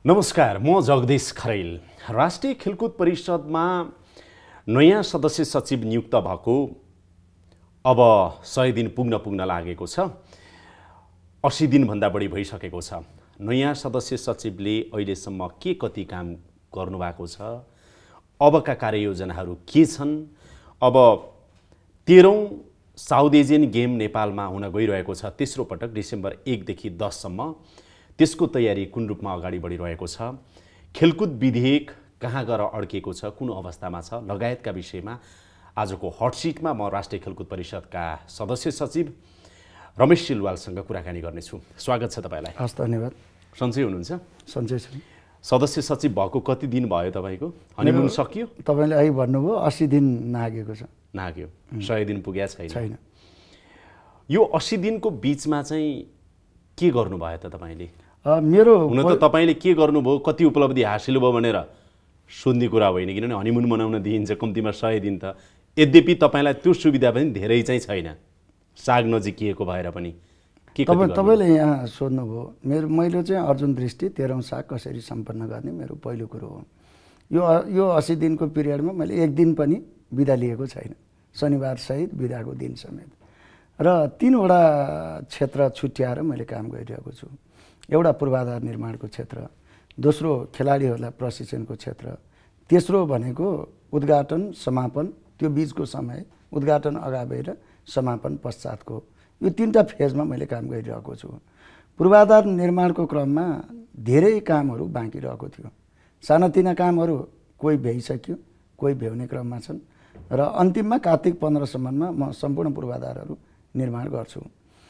नमस्कार, म जगदीश खरेल। राष्ट्रिय खेलकुद परिषदमा नयाँ सदस्य सचिव नियुक्त भएको अब 100 दिन पुग्न लागेको छ। 80 दिनभन्दा बढी भइसकेको छ। नयाँ सदस्य सचिवले अहिलेसम्म के कति काम गर्नुभएको छ, अबका कार्ययोजनाहरू के छन्, अब 13औं साउथ एसियन गेम नेपालमा हुन गइरहेको छ। तेस्रो पटक डिसेम्बर 1 देखि 10 सम्म। त्यसको तयारी कुन रूपमा अगाडि बढिरहेको छ, खेलकुद विधेयक कहाँ गएर अड्केको छ, कुन अवस्थामा छ लगायतका विषयमा आजको हटसिटमा म राष्ट्रिय खेलकुद परिषदका सदस्य सचिव रमेश सिलवालसँग कुराकानी गर्नेछु। स्वागत छ तपाईँलाई। हस्, धन्यवाद। सन्चै हुनुहुन्छ? सन्चै छु। सदस्य सचिव भएको कति दिन भयो तपाईँको? हनीमुन सकियो? तपाईँले अहिले भन्नुभयो 80 दिन नागेको छ। नाग्यो। 100 दिन पुग्या छैन। यो 80 दिनको बिचमा चाहिँ के गर्नुभयो त तपाईँले? मेरो हुन त तपाईँले के गर्नुभयो, कति उपलब्धि हासिल भयो भनेर सोध्ने कुरा होइन, किनभने हनीमुन मनाउन दिइन्छ कम्तीमा 100 दिन त। यद्यपि तपाईँलाई त्यो सुविधा पनि धेरै चाहिँ छैन, साग नजिकिएको भएर पनि। तपाईँले यहाँ सोध्नुभयो, मैले चाहिँ अर्जुन दृष्टि 13औं साग कसरी सम्पन्न गर्ने मेरो पहिलो कुरो हो। यो 80 दिनको पिरियडमा मैले एक दिन पनि बिदा लिएको छैन, शनिबार सहित बिदाको दिन समेत। र 3वटा क्षेत्र छुट्याएर मैले काम गरिरहेको छु। एउटा पूर्वाधार निर्माणको क्षेत्र, दोस्रो खेलाडीहरूलाई प्रशिक्षणको क्षेत्र, तेस्रो भनेको उद्घाटन समापन, त्यो बिचको समय, उद्घाटन अगावै र समापन पश्चातको, यो 3टा फेजमा मैले काम गरिरहेको छु। पूर्वाधार निर्माणको क्रममा धेरै कामहरू बाँकी रहेको थियो। सानातिना कामहरू कोही भ्याइसक्यो, कोही भ्याउने क्रममा छन् र अन्तिममा कार्तिक 15 सम्ममा म सम्पूर्ण पूर्वाधारहरू निर्माण गर्छु।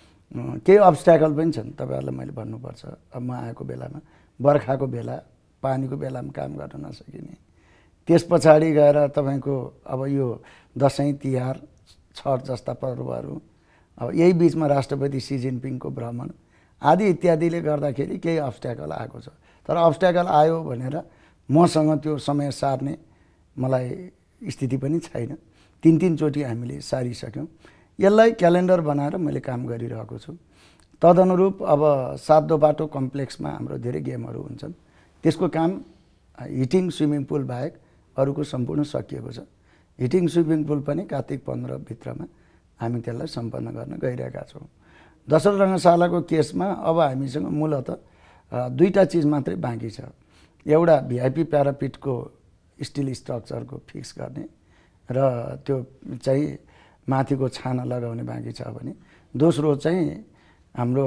केही अब्स्ट्याकल पनि छन्, तपाईँहरूलाई मैले भन्नुपर्छ। अब म आएको बेलामा बर्खाको बेला, पानीको बेलामा काम गर्न नसकिने, त्यस पछाडि गएर तपाईँको अब यो दसैँ तिहार छठ जस्ता पर्वहरू, अब यही बिचमा राष्ट्रपति सी जिनपिङको भ्रमण आदि इत्यादिले गर्दाखेरि केही अब्स्ट्याकल आएको छ। तर अब्स्ट्याकल आयो भनेर मसँग त्यो समय सार्ने मलाई स्थिति पनि छैन। 3 चोटि हामीले सारिसक्यौँ। यसलाई क्यालेन्डर बनाएर मैले काम गरिरहेको छु। तदनुरूप अब 7 बाटो कम्प्लेक्समा हाम्रो धेरै गेमहरू हुन्छन्। त्यसको काम हिटिङ स्विमिङ पुल बाहेक अरूको सम्पूर्ण सकिएको छ। हिटिङ स्विमिङ पुल पनि कार्तिक 15 भित्रमा हामी त्यसलाई सम्पन्न गर्न गइरहेका छौँ। दशरथ रङ्गशालाको केसमा अब हामीसँग मूलत 2टा चिज मात्रै बाँकी छ। एउटा भिआइपी प्यारापिटको स्टिल स्ट्रक्चरको फिक्स गर्ने र त्यो चाहिँ माथिको छाना लगाउने बाँकी छ भने, दोस्रो चाहिँ हाम्रो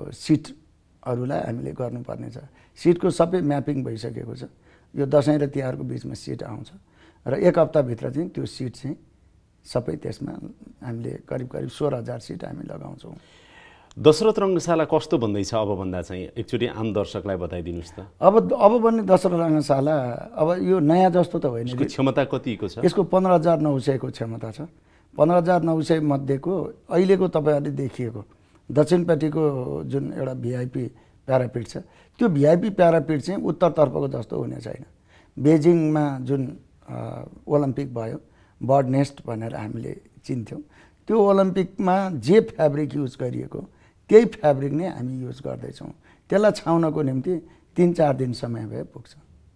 सिटहरूलाई हामीले गर्नुपर्ने छ। सिटको सबै म्यापिङ भइसकेको छ। यो दसैँ र तिहारको बिचमा सिट आउँछ र 1 हप्ताभित्र चाहिँ त्यो सिट चाहिँ सबै त्यसमा हामीले करिब 16,000 सिट हामी लगाउँछौँ। दशरथ रङ्गशाला कस्तो भन्दैछ अब भन्दा चाहिँ एकचोटि आम दर्शकलाई बताइदिनुहोस् त। अब भन्ने दशरथ रङ्गशाला अब यो नयाँ जस्तो त होइन। यसको क्षमता कतिको छ? यसको 15,900 को क्षमता छ। 15,900 मध्येको अहिलेको तपाईँहरूले देखिएको दक्षिणपट्टिको जुन एउटा भिआइपी प्यारापिट छ, त्यो भिआइपी प्यारापिट चाहिँ उत्तरतर्फको जस्तो हुने छैन। बेजिङमा जुन ओलम्पिक भयो, बर्ड नेस्ट भनेर हामीले चिन्थ्यौँ, त्यो ओलम्पिकमा जे फ्याब्रिक युज गरिएको त्यही फ्याब्रिक नै हामी युज गर्दैछौँ। त्यसलाई छाउनको निम्ति 3-4 दिन समय भए पुग्छ।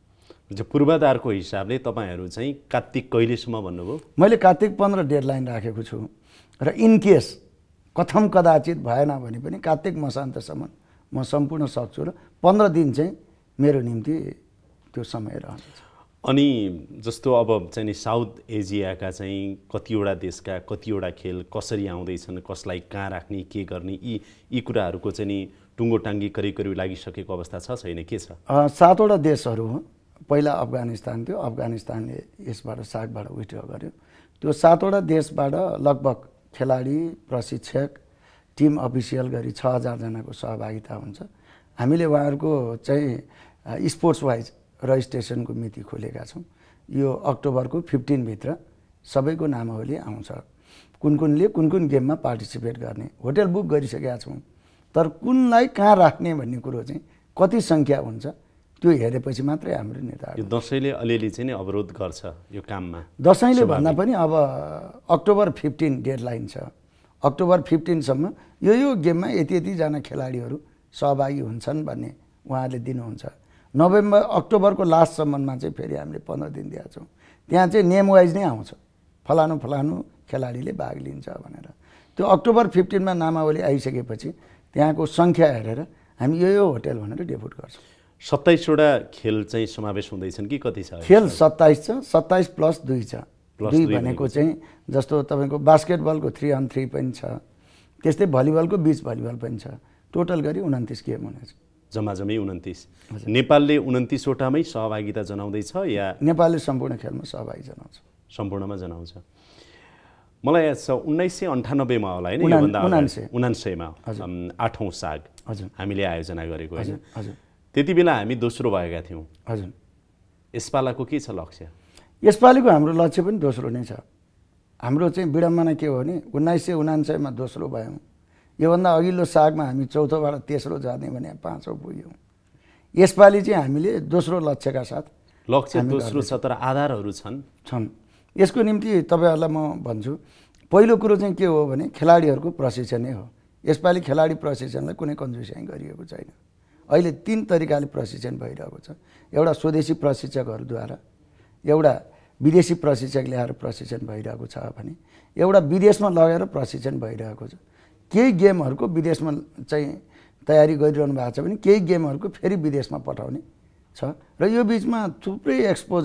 पूर्वाधारको हिसाबले तपाईँहरू चाहिँ कार्तिक कहिलेसम्म भन्नुभयो? मैले कार्तिक 15 डेडलाइन राखेको छु र इनकेस कथम कदाचित भएन भने पनि कार्तिक मसान्तसम्म म सम्पूर्ण सक्छु र 15 दिन चाहिँ मेरो निम्ति त्यो समय रहन्छ। अनि जस्तो अब चाहिँ नि साउथ एसियाका चाहिँ कतिवटा देशका कतिवटा खेल कसरी आउँदैछन्, कसलाई कहाँ राख्ने, के गर्ने, यी कुराहरूको चाहिँ नि टुङ्गो टाङ्गी करिब लागिसकेको अवस्था छ छैन, के छ? 7वटा देशहरू हो। पहिला अफगानिस्तान थियो, अफगानिस्तानले यसबाट सागबाट विथड्र गर्यो। त्यो 7वटा देशबाट लगभग खेलाडी, प्रशिक्षक, टिम अफिसियल गरी 6,000 जनाको सहभागिता हुन्छ। हामीले उहाँहरूको चाहिँ स्पोर्ट्स वाइज रजिस्ट्रेसनको मिति खोलेका छौँ। यो अक्टोबरको 15 भित्र सबैको नामावली आउँछ। कुन गेममा पार्टिसिपेट गर्ने होटल बुक गरिसकेका छौँ। तर कुनलाई कहाँ राख्ने भन्ने कुरो चाहिँ कति सङ्ख्या हुन्छ त्यो हेरेपछि मात्रै हाम्रो निर्धारण। यो दसैँले अलिअलि चाहिँ अवरोध गर्छ यो काममा? दसैँले भन्दा पनि अब अक्टोबर 15 डेडलाइन छ। अक्टोबर 15 सम्म यो गेममा यति जना खेलाडीहरू सहभागी हुन्छन् भन्ने उहाँहरूले दिनुहुन्छ। अक्टोबरको लास्टसम्ममा चाहिँ फेरि हामीले 15 दिन दिएका छौँ। त्यहाँ चाहिँ नेम वाइज नै आउँछ, फलानु फलानु खेलाडीले भाग लिन्छ भनेर। त्यो अक्टोबर 15मा नामावली आइसकेपछि त्यहाँको सङ्ख्या हेरेर हामी यो होटल भनेर डेपुट गर्छौँ। 27वटा खेल चाहिँ समावेश हुँदैछन् कि कति छ? खेल 27 छ, 27 + 2 छ। 2 भनेको चाहिँ जस्तो तपाईँको बास्केटबलको 3-on-3 पनि छ, त्यस्तै भलिबलको बिच भलिबल पनि छ। टोटल गरी 29 गेम हुनेछ। जम्माजम्मी 29। नेपालले 29वटामै सहभागिता जनाउँदैछ या नेपालले सम्पूर्ण खेलमा सहभागी जनाउँछ? सम्पूर्णमा जनाउँछ। मलाई याद छ 1998मा होला हैन, योभन्दा 1999मा 8औं साग हामीले आयोजना गरेको हैन। त्यति बेला हामी दोस्रो भएका थियौँ। हजुर। यसपालाको के छ लक्ष्य? यसपालिको हाम्रो लक्ष्य पनि दोस्रो नै छ। हाम्रो चाहिँ विडम्बना के हो भने 1999मा दोस्रो भयौँ। योभन्दा अघिल्लो सागमा हामी चौथोबाट तेस्रो जाने भने 5औं पुग्यौँ। यसपालि चाहिँ हामीले दोस्रो लक्ष्यका साथ लक्ष्य दोस्रो छ, तर आधारहरू छन्। यसको निम्ति तपाईँहरूलाई म भन्छु, पहिलो कुरो चाहिँ के हो भने खेलाडीहरूको प्रशिक्षणै हो। यसपालि खेलाडी प्रशिक्षणलाई कुनै कन्जुसाइ गरिएको छैन। अहिले 3 तरिकाले प्रशिक्षण भइरहेको छ। एउटा स्वदेशी प्रशिक्षकहरूद्वारा, एउटा विदेशी प्रशिक्षक ल्याएर प्रशिक्षण भइरहेको छ भने, एउटा विदेशमा लगेर प्रशिक्षण भइरहेको छ। केही गेमहरूको विदेशमा चाहिँ तयारी गरिरहनु भएको छ भने केही गेमहरूको फेरि विदेशमा पठाउने छ। र यो बिचमा थुप्रै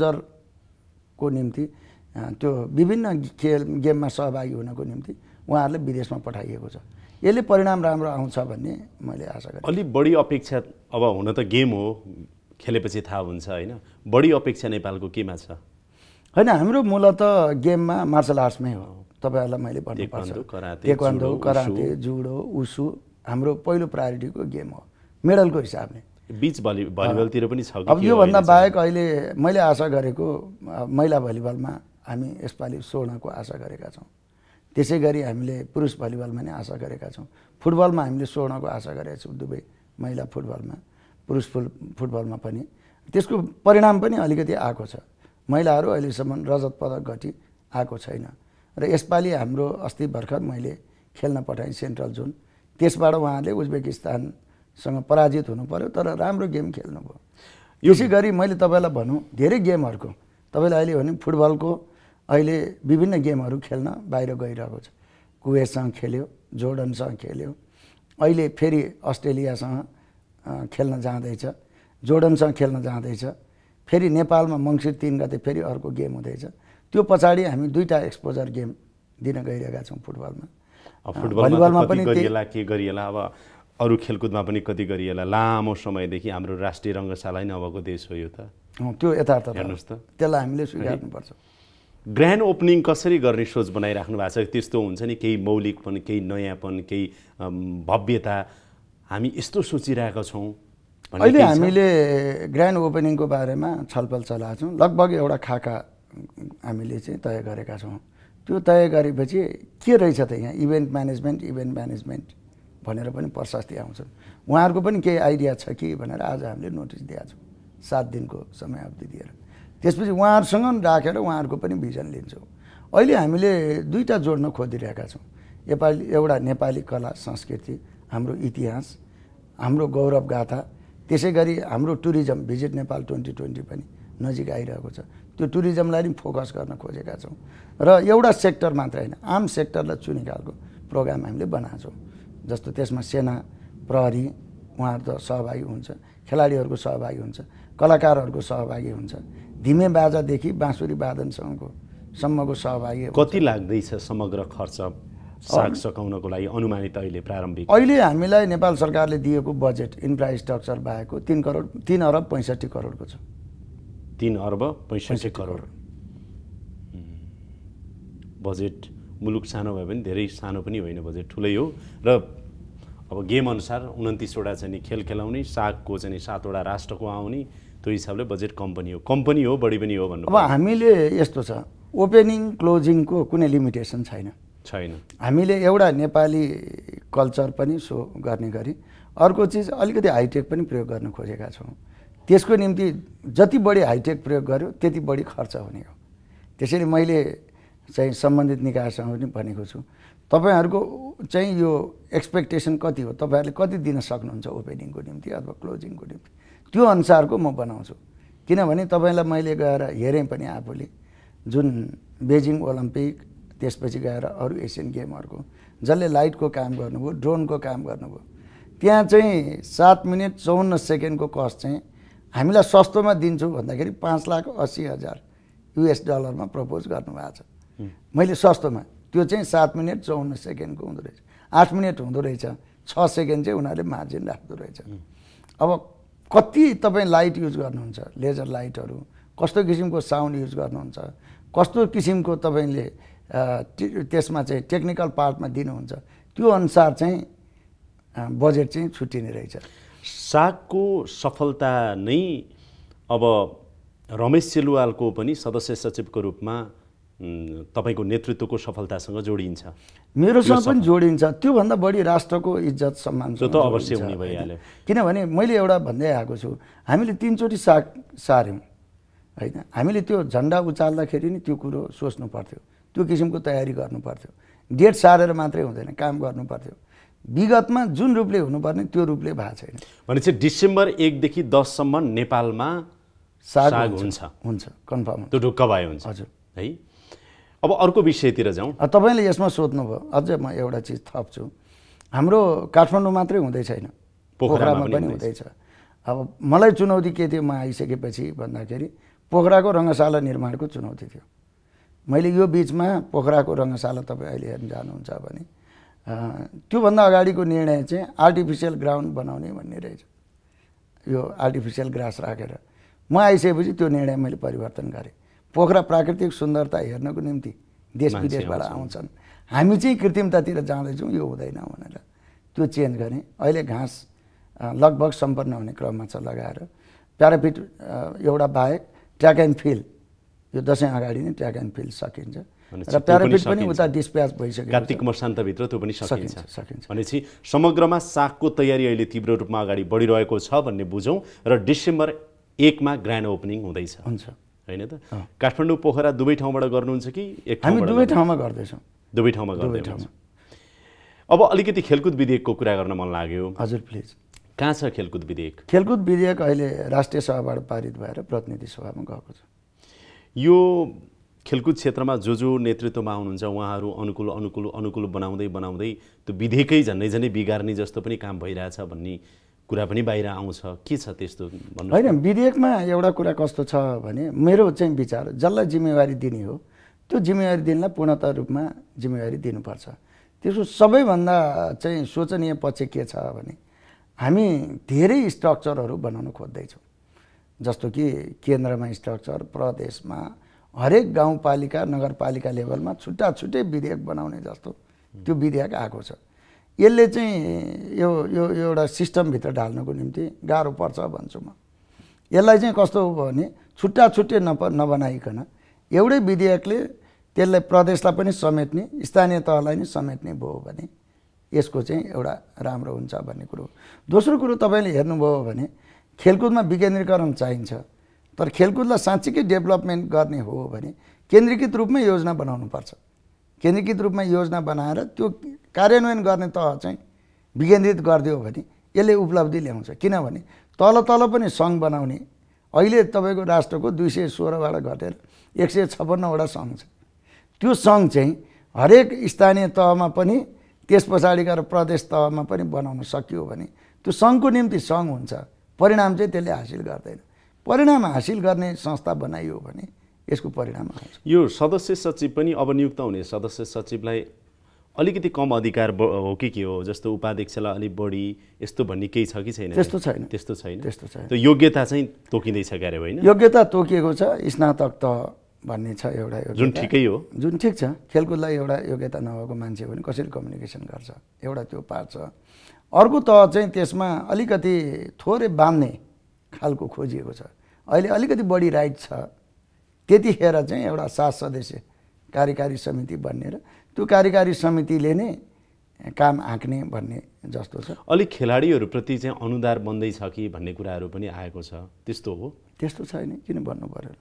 एक्सपोजरको निम्ति त्यो विभिन्न गेममा सहभागी हुनको निम्ति उहाँहरूले विदेशमा पठाइएको छ। यसले परिणाम राम्रो आउँछ भन्ने मैले आशा गरेँ। अलि बढी अपेक्षा, अब हुन त गेम हो, खेलेपछि थाहा हुन्छ हैन, बढी अपेक्षा नेपालको केमा छ? हैन, हाम्रो मूलत गेममा मार्शल आर्ट्समै हो। तपाईँहरूलाई मैले भन्नुपर्छ, टेक्वान्डो, कराते, जुडो, उसु हाम्रो पहिलो प्रायोरिटीको गेम हो मेडलको हिसाबले। बीच भलिबलतिर पनि छ? अब योभन्दा बाहेक अहिले मैले आशा गरेको महिला भलिबलमा हामी यसपालि स्वर्णको आशा गरेका छौँ। त्यसै गरी हामीले पुरुष भलिबलमा नै आशा गरेका छौँ। फुटबलमा हामीले स्वर्णको आशा गरेका छौँ, दुवै महिला फुटबलमा, पुरुष फुटबलमा पनि। त्यसको परिणाम पनि अलिकति आएको छ। महिलाहरू अहिलेसम्म रजत पदक घटी आएको छैन। र यसपालि हाम्रो अस्ति भर्खर मैले खेल्न पठाएँ सेन्ट्रल जोन, त्यसबाट उहाँहरूले उज्बेकिस्तानसँग पराजित हुनु पर्यो, तर राम्रो गेम खेल्नुभयो। यसै गरी मैले तपाईँलाई भनौँ, धेरै गेमहरूको तपाईँले अहिले भने फुटबलको अहिले विभिन्न गेमहरू खेल्न बाहिर गइरहेको छ। कुवेतसँग खेल्यो, जोर्डनसँग खेल्यो, अहिले फेरि अस्ट्रेलियासँग खेल्न जाँदैछ, जोर्डनसँग खेल्न जाँदैछ, फेरि नेपालमा मङ्सिर 3 गते फेरि अर्को गेम हुँदैछ। त्यो पछाडि हामी 2टा एक्सपोजर गेम दिन गइरहेका छौँ फुटबलमा। भलिबलमा पनि के गरिएला, अब अरू खेलकुदमा पनि कति गरिएला। लामो समयदेखि हाम्रो राष्ट्रिय रङ्गशाला नै नभएको देश हो यो त। त्यो यथार्थ हेर्नुहोस् त, त्यसलाई हामीले स्वीकार्नुपर्छ। ग्रान्ड ओपनिङ कसरी गर्ने सोच बनाइराख्नु भएको छ? त्यस्तो हुन्छ नि, केही मौलिकपन, केही नयाँपन, केही भव्यता, हामी यस्तो सोचिरहेका छौँ। अहिले हामीले ग्रान्ड ओपनिङको बारेमा छलफल चलाएको छौँ। लगभग एउटा खाका हामीले चाहिँ तय गरेका छौँ। त्यो तय गरेपछि के रहेछ त यहाँ इभेन्ट म्यानेजमेन्ट भनेर पनि प्रशस्ति आउँछन्। उहाँहरूको पनि केही आइडिया छ कि भनेर आज हामीले नोटिस दिएका छौँ, 7 दिनको समयावधि दिएर। त्यसपछि उहाँहरूसँग राखेर उहाँहरूको पनि भिजन लिन्छौँ। अहिले हामीले 2टा जोड्न खोजिरहेका छौँ। एउटा नेपाली कला संस्कृति, हाम्रो इतिहास, हाम्रो गौरव गाथा, त्यसै गरी हाम्रो टुरिज्म भिजिट नेपाल 2020 पनि नजिक आइरहेको छ। त्यो टुरिज्मलाई नि फोकस गर्न खोजेका छौँ। र एउटा सेक्टर मात्र होइन, आम सेक्टरलाई चुने खालको प्रोग्राम हामीले बनाएको छौँ। जस्तो त्यसमा सेना, प्रहरी उहाँहरू त सहभागी हुन्छ, खेलाडीहरूको सहभागी हुन्छ, कलाकारहरूको सहभागी हुन्छ, धिमे बाजादेखि बाँसुरी वादनसम्मको सहभागी। कति लाग्दैछ समग्र खर्च साग सकाउनको लागि अनुमानित अहिले प्रारम्भिक? अहिले हामीलाई नेपाल सरकारले दिएको बजेट इन्फ्रास्ट्रक्चर बाहेको 3 अरब 65 करोडको छ। 3 अर्ब 65 करोड बजेट। मुलुक सानो भए पनि धेरै सानो पनि होइन, बजेट ठुलै हो। र अब गेम अनुसार 29वटा चाहिँ नि खेल खेलाउने, सागको चाहिँ 7वटा राष्ट्रको आउने, त्यो हिसाबले बजेट कम्पनी हो, बढी पनि हो भन्नु। अब हामीले यस्तो छ, ओपनिङ क्लोजिङको कुनै लिमिटेसन छैन। हामीले एउटा नेपाली कल्चर पनि सो गर्ने गरी अर्को चिज अलिकति हाइटेक पनि प्रयोग गर्न खोजेका छौँ। त्यसको निम्ति जति बढी हाइटेक प्रयोग गर्यो त्यति बढी खर्च हुने हो। त्यसैले मैले चाहिँ सम्बन्धित निकायसँग पनि भनेको छु, तपाईँहरूको चाहिँ यो एक्सपेक्टेसन कति हो, तपाईँहरूले कति दिन सक्नुहुन्छ ओपनिङको निम्ति अथवा क्लोजिङको निम्ति, त्यो अनुसारको म बनाउँछु। किनभने तपाईँलाई मैले गएर हेरेँ पनि आफूले जुन बेजिङ ओलम्पिक त्यसपछि गएर अरू एसियन गेमहरूको जसले लाइटको काम गर्नुभयो, ड्रोनको काम गर्नुभयो, त्यहाँ चाहिँ 7 मिनेट 54 सेकेन्डको कस्ट चाहिँ हामीलाई सस्तोमा दिन्छु भन्दाखेरि 5,80,000 US डलरमा प्रपोज गर्नुभएको छ। मैले सस्तोमा त्यो चाहिँ 7 मिनेट 54 सेकेन्डको हुँदो रहेछ, 8 मिनेट हुँदो रहेछ, 6 सेकेन्ड चाहिँ उनीहरूले मार्जिन राख्दो रहेछ। अब कति तपाईँ लाइट युज गर्नुहुन्छ, लेजर लाइटहरू, कस्तो किसिमको साउन्ड युज गर्नुहुन्छ, कस्तो किसिमको तपाईँले त्यसमा चाहिँ टेक्निकल पार्टमा दिनुहुन्छ, त्यो अनुसार चाहिँ बजेट चाहिँ छुट्टिने रहेछ। सागको सफलता नै अब रमेश सेलुवालको पनि सदस्य सचिवको रूपमा तपाईँको नेतृत्वको सफलतासँग जोडिन्छ। मेरोसँग पनि जोडिन्छ। त्योभन्दा बढी राष्ट्रको इज्जत सम्मान त्यो त अवश्य हुने भइहाल्यो। किनभने मैले एउटा भन्दै आएको छु, हामीले 3 चोटि साग सार्यौँ होइन। हामीले त्यो झन्डा उचाल्दाखेरि नि त्यो कुरो सोच्नु पर्थ्यो, त्यो किसिमको तयारी गर्नु पर्थ्यो। डेट सारेर मात्रै हुँदैन, काम गर्नु पर्थ्यो। विगतमा जुन रूपले हुनुपर्ने त्यो रूपले भएको छैन। भनेपछि डिसेम्बर 1 देखि 10 सम्म नेपालमा साग हुन्छ कन्फर्म, त्यो ढुक्क भयो हुन्छ हजुर है। अब अर्को विषयतिर जाउँ। तपाईँले यसमा सोध्नुभयो, अझै म एउटा चिज थप्छु। हाम्रो काठमाडौँ मात्रै हुँदै छैन, पोखरामा पनि हुँदैछ। अब मलाई चुनौती के थियो म आइसकेपछि भन्दाखेरि पोखराको रङ्गशाला निर्माणको चुनौती थियो। मैले यो बिचमा पोखराको रङ्गशाला तपाईँ अहिले हेर्न जानुहुन्छ भने त्योभन्दा अगाडिको निर्णय चाहिँ आर्टिफिसियल ग्राउन्ड बनाउने भन्ने रहेछ, यो आर्टिफिसियल ग्रास राखेर। म आइसकेपछि त्यो निर्णय मैले परिवर्तन गरेँ। पोखरा प्राकृतिक सुन्दरता हेर्नको निम्ति देश विदेशबाट आउँछन्, हामी चाहिँ कृत्रिमतातिर जाँदैछौँ, यो हुँदैन भनेर त्यो चेन्ज गरेँ। अहिले घाँस लगभग सम्पन्न हुने क्रममा छ लगाएर। प्यारापिट एउटा बाहेक ट्र्याक एन्ड फिल्ड, यो दसैँ अगाडि नै ट्र्याक एन्ड फिल्ड सकिन्छ र प्यारापिट पनि उता डिस्प्याच भइसक्यो। कार्तिक मसान्तभित्र त्यो पनि सकिन्छ। भनेपछि समग्रमा सागको तयारी अहिले तीव्र रूपमा अगाडि बढिरहेको छ भन्ने बुझौँ र डिसेम्बर 1 मा ग्रान्ड ओपनिङ हुँदैछ हुन्छ होइन त? काठमाडौँ पोखरा दुवै ठाउँबाट गर्नुहुन्छ कि एक ठाउँबाट? हामी दुवै ठाउँमा गर्दैछौँ। दुवै ठाउँमा गर्दैछौँ। अब अलिकति खेलकुद विधेयकको कुरा गर्न मन लाग्यो। हजुर प्लिज। कहाँ छ खेलकुद विधेयक? खेलकुद विधेयक अहिले राष्ट्रिय सभाबाट पारित भएर प्रतिनिधि सभामा गएको छ। यो खेलकुद क्षेत्रमा जो नेतृत्वमा हुनुहुन्छ उहाँहरू अनुकूल बनाउँदै त्यो विधेयकै झन्डै बिगार्ने जस्तो पनि काम भइरहेछ भन्ने कुरा पनि बाहिर आउँछ। के छ त्यस्तो भन्नु? होइन, विधेयकमा एउटा कुरा कस्तो छ भने मेरो चाहिँ विचार, जसलाई जिम्मेवारी दिने हो त्यो जिम्मेवारी दिनलाई पूर्णतः रूपमा जिम्मेवारी दिनुपर्छ। त्यसको सबैभन्दा चाहिँ शोचनीय पक्ष के छ भने हामी धेरै स्ट्रक्चरहरू बनाउन खोज्दैछौँ। जस्तो कि केन्द्रमा स्ट्रक्चर, प्रदेशमा हरेक गाउँपालिका नगरपालिका लेभलमा छुट्टै विधेयक बनाउने जस्तो त्यो विधेयक आएको छ। यसले चाहिँ यो एउटा सिस्टमभित्र ढाल्नको निम्ति गाह्रो पर्छ भन्छु म। यसलाई चाहिँ कस्तो हो भने छुट्टै नबनाइकन एउटै विधेयकले त्यसलाई प्रदेशलाई पनि समेट्ने, स्थानीय तहलाई नै समेट्ने भयो भने यसको चाहिँ एउटा राम्रो हुन्छ भन्ने कुरो। दोस्रो कुरो तपाईँले हेर्नुभयो भने खेलकुदमा विकेन्द्रीकरण चाहिन्छ, तर खेलकुदलाई साँच्चीकै डेभलपमेन्ट गर्ने हो भने केन्द्रीकृत रूपमै योजना बनाउनुपर्छ। केन्द्रीकृत रूपमा योजना बनाएर त्यो कार्यान्वयन गर्ने तह चाहिँ विकेन्द्रित गरिदियो भने यसले उपलब्धि ल्याउँछ। किनभने तल पनि सङ्घ बनाउने, अहिले तपाईँको राष्ट्रको 216बाट घटेर 156वटा सङ्घ छ। त्यो सङ्घ चाहिँ हरेक स्थानीय तहमा पनि त्यस पछाडि गएर प्रदेश तहमा पनि बनाउन सकियो भने त्यो सङ्घको निम्ति सङ्घ हुन्छ, परिणाम चाहिँ त्यसले हासिल गर्दैन। परिणाम हासिल गर्ने संस्था बनाइयो भने यसको परिणाम आउँछ। यो सदस्य सचिव पनि अब नियुक्त हुने सदस्य सचिवलाई अलिकति कम अधिकार हो कि के हो? जस्तो उपाध्यक्षलाई अलिक बढी यस्तो भन्ने केही छ कि छैन? त्यस्तो छैन। त्यो योग्यता चाहिँ तोकिँदैछ क्यारे होइन? योग्यता तोकिएको छ, स्नातक तह भन्ने छ एउटा योग्यता, जुन ठिकै हो, जुन ठिक छ। खेलकुदलाई एउटा योग्यता नभएको मान्छे भने कसरी कम्युनिकेसन गर्छ, एउटा त्यो पार्ट छ। अर्को तह चाहिँ त्यसमा अलिकति थोरै बाँध्ने खालको खोजिएको छ। अहिले अलिकति बढी राइट छ, त्यतिखेर चाहिँ एउटा 7 सदस्य कार्यकारी समिति बनेर त्यो कार्यकारी समितिले नै काम हाँक्ने भन्ने जस्तो छ। अलिक खेलाडीहरूप्रति चाहिँ अनुदार बन्दैछ कि भन्ने कुराहरू पनि आएको छ, त्यस्तो हो? त्यस्तो छैन, किन भन्नु पर्यो?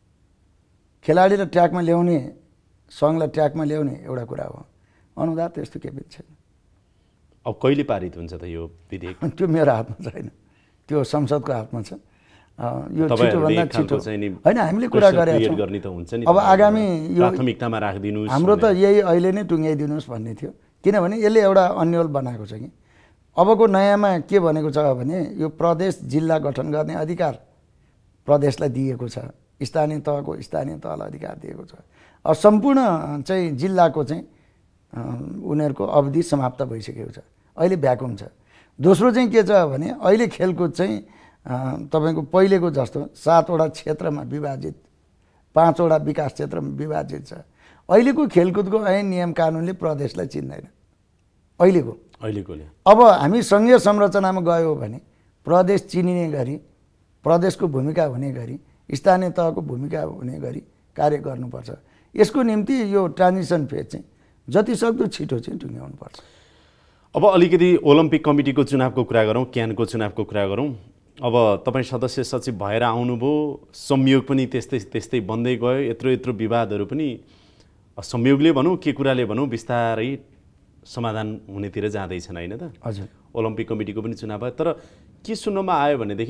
खेलाडीलाई ट्र्याकमा ल्याउने, सङ्घलाई ट्र्याकमा ल्याउने एउटा कुरा हो, अनुदार त्यस्तो केही पनि छैन। अब कहिले पारित हुन्छ त यो विधेयक? त्यो मेरो हातमा छैन। त्यो संसदको हातमा छ। यो तपाईँहरूले छिटोभन्दा एक खालको छिटो चाहिँ नि होइन हामीले कुरा गरेका क्रिएट छौँ। गर्ने त हुन्छ नि, अब आगामी यो प्राथमिकतामा राखिदिनुहोस्। हाम्रो त यही अहिले नै टुङ्ग्याइदिनुहोस् भन्ने थियो, किनभने यसले एउटा अन्यल बनाएको छ कि अबको नयाँमा के भनेको छ भने यो प्रदेश जिल्ला गठन गर्ने अधिकार प्रदेशलाई दिएको छ, स्थानीय तहको स्थानीय तहलाई अधिकार दिएको छ। अब सम्पूर्ण चाहिँ जिल्लाको चाहिँ उनीहरूको अवधि समाप्त भइसकेको छ, अहिले भ्याकुम छ। दोस्रो चाहिँ के छ भने अहिले खेलकुद चाहिँ तपाईँको पहिलेको जस्तो 7वटा क्षेत्रमा विभाजित, 5वटा विकास क्षेत्रमा विभाजित छ। अहिलेको खेलकुदको ऐन नियम कानुनले प्रदेशलाई चिन्दैन अहिलेकोले। अब हामी सङ्घीय संरचनामा गयो भने प्रदेश चिनिने गरी, प्रदेशको भूमिका हुने गरी, स्थानीय तहको भूमिका हुने गरी कार्य गर्नुपर्छ। यसको निम्ति यो ट्रान्जिसन फेज चाहिँ जतिसक्दो छिटो चाहिँ टुङ्ग्याउनुपर्छ। अब अलिकति ओलम्पिक कमिटीको चुनावको कुरा गरौँ, क्यानको चुनावको कुरा गरौँ। अब तपाईँ सदस्य सचिव भएर आउनुभयो, संयोग पनि त्यस्तै बन्दै गयो, यत्रो विवादहरू पनि संयोगले भनौँ के कुराले भनौँ बिस्तारै समाधान हुनेतिर जाँदैछन् होइन त? हजुर। ओलम्पिक कमिटीको पनि चुनाव भयो, तर के सुन्नमा आयो भनेदेखि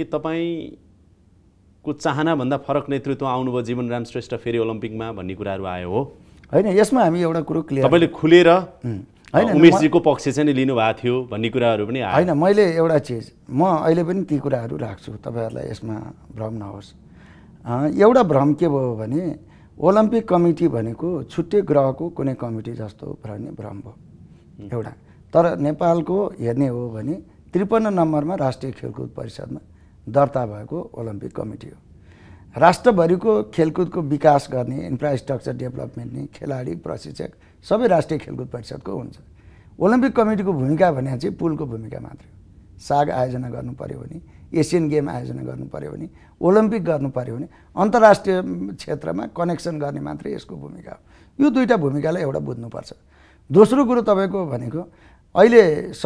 तपाईँको चाहनाभन्दा फरक नेतृत्व आउनुभयो, जीवनराम श्रेष्ठ फेरि ओलम्पिकमा भन्ने कुराहरू आयो हो होइन? यसमा हामी एउटा कुरो क्लियर, तपाईँले खुलेर उमेशजीको पक्ष चाहिँ लिनुभएको थियो भन्ने कुराहरू पनि आयो होइन? मैले एउटा चिज म अहिले पनि ती कुराहरू राख्छु, तपाईँहरूलाई यसमा भ्रम नहोस्। एउटा भ्रम के भयो भने ओलम्पिक कमिटी भनेको छुट्टै ग्रहको कुनै कमिटी जस्तो भन्ने भ्रम भयो एउटा। तर नेपालको हेर्ने हो भने 53 नम्बरमा राष्ट्रिय खेलकुद परिषदमा दर्ता भएको ओलम्पिक कमिटी हो। राष्ट्रभरिको खेलकुदको विकास गर्ने, इन्फ्रास्ट्रक्चर डेभलपमेन्ट नि, खेलाडी प्रशिक्षक सबै राष्ट्रिय खेलकुद परिषदको हुन्छ। ओलम्पिक कमिटीको भूमिका भने चाहिँ पुलको भूमिका मात्रै हो। साग आयोजना गर्नु पर्यो भने, एसियन गेम आयोजना गर्नु पर्यो भने, ओलम्पिक गर्नु पर्यो भने अन्तर्राष्ट्रिय क्षेत्रमा कनेक्सन गर्ने मात्रै यसको भूमिका हो। यो दुईवटा भूमिकालाई एउटा बुझ्नुपर्छ। दोस्रो कुरो तपाईँको भनेको अहिले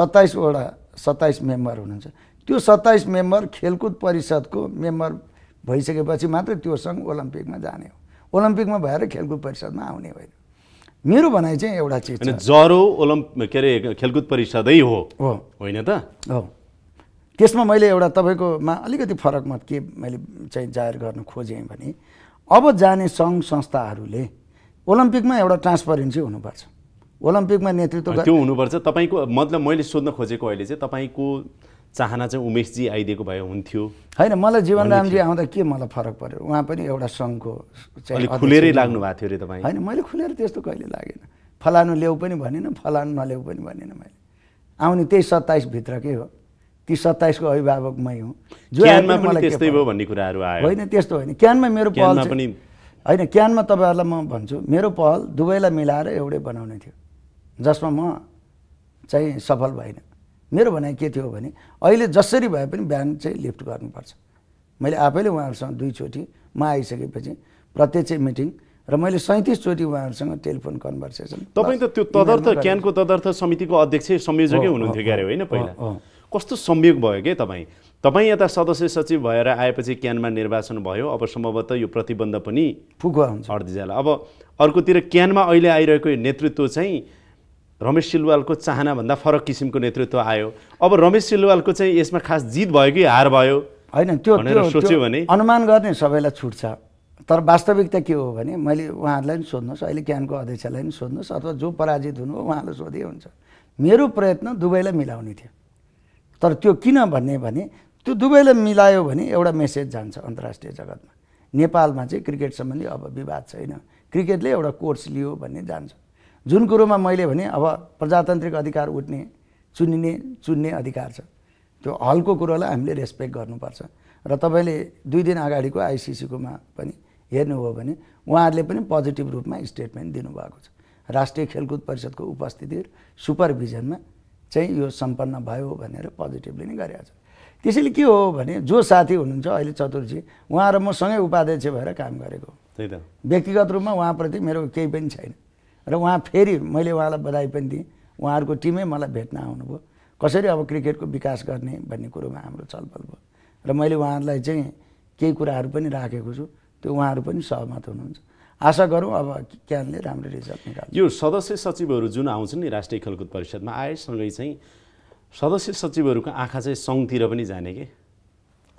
27 मेम्बर हुनुहुन्छ, त्यो 27 मेम्बर खेलकुद परिषदको मेम्बर भइसकेपछि मात्रै त्यो सङ्घ ओलम्पिकमा जाने हो, ओलम्पिकमा भएर खेलकुद परिषदमा आउने होइन। मेरो भनाइ चाहिँ एउटा चिज छ, जरो के अरे खेलकुद परिषदै हो होइन त? हो। त्यसमा मैले एउटा तपाईँकोमा अलिकति फरक मत के मैले चाहिँ जाहेर गर्न खोजेँ भने अब जाने सङ्घ संस्थाहरूले ओलम्पिकमा एउटा ट्रान्सपरेन्सी हुनुपर्छ। ओलम्पिकमा नेतृत्व त्यो हुनुपर्छ। तपाईँको मतलब मैले सोध्न खोजेको अहिले चाहिँ तपाईँको चाहना चाहिँ उमेशजी आइदिएको भए हुन्थ्यो होइन? मलाई जीवनरामजी आउँदा के मलाई फरक पर्यो? उहाँ पनि एउटा सङ्घको चाहिँ खुलेरै लाग्नु भएको थियो अरे तपाईँ? होइन, मैले खुलेर त्यस्तो कहिले लागेन। फलानु ल्याउ पनि भनेन, फलानु नल्याउ पनि भनेन। मैले आउने त्यही 27 भित्रकै हो, ती 27 को अभिभावक मै हुँ। क्यानमा पनि त्यस्तै भयो भन्ने कुराहरू आयो होइन? त्यस्तो होइन। क्यानमा मेरो पहल पनि होइन। क्यानमा तपाईँहरूलाई म भन्छु, मेरो पहल दुवैलाई मिलाएर एउटै बनाउने थियो, जसमा म चाहिँ सफल भएन। मेरो भनाइ के थियो भने अहिले जसरी भए पनि बिहान चाहिँ लिफ्ट गर्नुपर्छ। मैले आफैले उहाँहरूसँग 2 चोटि म आइसकेपछि प्रत्यक्ष मिटिङ र मैले 37 चोटि उहाँहरूसँग टेलिफोन कन्भर्सेसन। तपाईँ त त्यो तदर्थ क्यानको तदर्थ समितिको अध्यक्ष संयोजकै हुनुहुन्थ्यो क्यारे होइन? पहिला कस्तो संयोग भयो के तपाईँ यता सदस्य सचिव भएर आएपछि क्यानमा निर्वाचन भयो, अब सम्भवतः यो प्रतिबन्ध पनि फुकुवा हुन्छ हट्दै जाला। अब अर्कोतिर क्यानमा अहिले आइरहेको नेतृत्व चाहिँ रमेश सिलवालको चाहनाभन्दा फरक किसिमको नेतृत्व आयो। अब रमेश सिलवालको चाहिँ यसमा खास जित भयो कि हार भयो होइन? त्यो सोच्यो भने अनुमान गर्ने सबैलाई छुट छ। तर वास्तविकता के हो भने मैले उहाँहरूलाई पनि सोध्नुहोस्, अहिले क्यानको अध्यक्षलाई पनि सोध्नुहोस्, अथवा जो पराजित हुनुभयो उहाँलाई सोधे हुन्छ। मेरो प्रयत्न दुवैलाई मिलाउने थियो। तर त्यो किन भन्ने भने त्यो दुवैलाई मिलायो भने एउटा मेसेज जान्छ अन्तर्राष्ट्रिय जगतमा, नेपालमा चाहिँ क्रिकेट सम्बन्धी अब विवाद छैन, क्रिकेटले एउटा कोर्स लियो भन्ने जान्छ। जुन कुरोमा मैले भने अब प्रजातान्त्रिक अधिकार उठ्ने, चुन्ने अधिकार छ, त्यो हलको कुरोलाई हामीले रेस्पेक्ट गर्नुपर्छ। र तपाईँले 2 दिन अगाडिको आइसिसीकोमा पनि हेर्नुभयो भने उहाँहरूले पनि पोजिटिभ रूपमा स्टेटमेन्ट दिनुभएको छ। राष्ट्रिय खेलकुद परिषदको उपस्थिति सुपरभिजनमा चाहिँ यो सम्पन्न भयो भनेर पोजिटिभली नै गरेको छ। त्यसैले के हो भने जो साथी हुनुहुन्छ अहिले चतुर्जी, उहाँ र म सँगै उपाध्यक्ष भएर काम गरेको, व्यक्तिगत रूपमा उहाँप्रति मेरो केही पनि छैन। र उहाँ फेरि मैले उहाँलाई बधाई पनि दिएँ, उहाँहरूको टिमै मलाई भेट्न आउनुभयो, कसरी अब क्रिकेटको विकास गर्ने भन्ने कुरोमा हाम्रो छलफल भयो। र मैले उहाँहरूलाई चाहिँ केही कुराहरू पनि राखेको छु, त्यो उहाँहरू पनि सहमत हुनुहुन्छ। आशा गरौँ अब क्यानले राम्रो रिजल्ट निकाल्छ। यो सदस्य सचिवहरू जुन आउँछन् नि राष्ट्रिय खेलकुद परिषदमा आएसँगै चाहिँ सदस्य सचिवहरूको आँखा चाहिँ सङ्घतिर पनि जाने के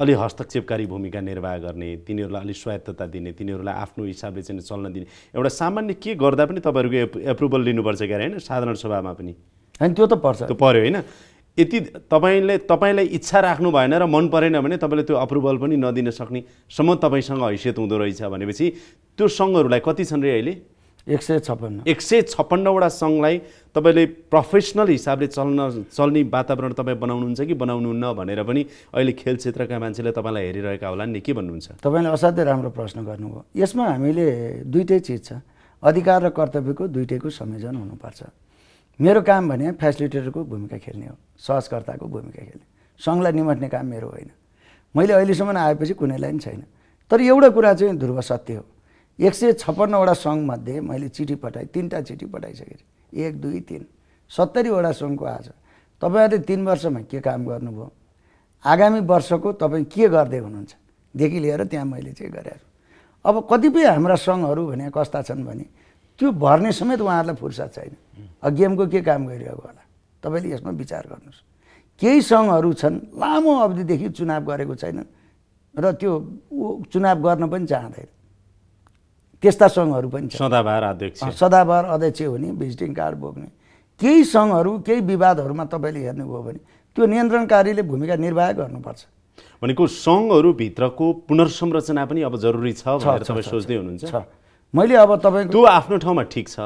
अलि हस्तक्षेपकारी भूमिका निर्वाह गर्ने, तिनीहरूलाई अलि स्वायत्तता दिने, तिनीहरूलाई आफ्नो हिसाबले चाहिँ चल्न दिने, एउटा सामान्य के गर्दा पनि तपाईँहरूको एप्रुभल लिनुपर्छ क्यारे होइन साधारण सभामा पनि? होइन त्यो त पर्छ, त्यो पर्यो होइन। यदि तपाईँलाई इच्छा राख्नु भएन र मन परेन भने तपाईँले त्यो अप्रुभल पनि नदिन सक्नेसम्म तपाईँसँग हैसियत हुँदो रहेछ भनेपछि त्यो सङ्घहरूलाई कति छन् रे अहिले? 156। 156वटा सङ्घलाई तपाईँले प्रोफेसनल हिसाबले चल्ने वातावरण तपाईँ बनाउनुहुन्छ कि बनाउनुहुन्न भनेर पनि अहिले खेल क्षेत्रका मान्छेले तपाईँलाई हेरिरहेका होला नि, के भन्नुहुन्छ? तपाईँले असाध्यै राम्रो प्रश्न गर्नुभयो। यसमा हामीले दुईटै चिज छ, अधिकार र कर्तव्यको दुईटैको संयोजन हुनुपर्छ। मेरो काम भने फेसिलिटेटरको भूमिका खेल्ने हो, सहजकर्ताको भूमिका खेल्ने, सङ्घलाई निमट्ने काम मेरो होइन। मैले अहिलेसम्म आएपछि कुनैलाई पनि छैन। तर एउटा कुरा चाहिँ ध्रुव सत्य हो, 156वटा सङ्घमध्ये मैले चिठी पठाएँ, 3टा चिठी पठाइसकेँ, 1 2 3 70वटा सङ्घको आज। तपाईँहरूले 3 वर्षमा के काम गर्नुभयो, आगामी वर्षको तपाईँ के गर्दै हुनुहुन्छ देखि लिएर त्यहाँ मैले चाहिँ गरेँ। अब कतिपय हाम्रा सङ्घहरू भने कस्ता छन् भने त्यो भर्ने समेत उहाँहरूलाई फुर्सद छैन। गेमको के काम गरिरहेको होला, तपाईँले यसमा विचार गर्नुहोस्। केही सङ्घहरू छन् लामो अवधिदेखि चुनाव गरेको छैनन् र त्यो चुनाव गर्न पनि चाहँदैन, त्यस्ता सङ्घहरू पनि छन्। सदाबहार अध्यक्ष हुने, भिजिटिङ कार्ड बोक्ने। केही सङ्घहरू केही विवादहरूमा तपाईँले हेर्नुभयो भने त्यो नियन्त्रणकारीले भूमिका निर्वाह गर्नुपर्छ। भनेको सङ्घहरूभित्रको पुनर्संरचना पनि अब जरुरी छ भनेर तपाईँ सोच्दै हुनुहुन्छ? मैले अब तपाईँको त्यो आफ्नो ठाउँमा ठिक छ,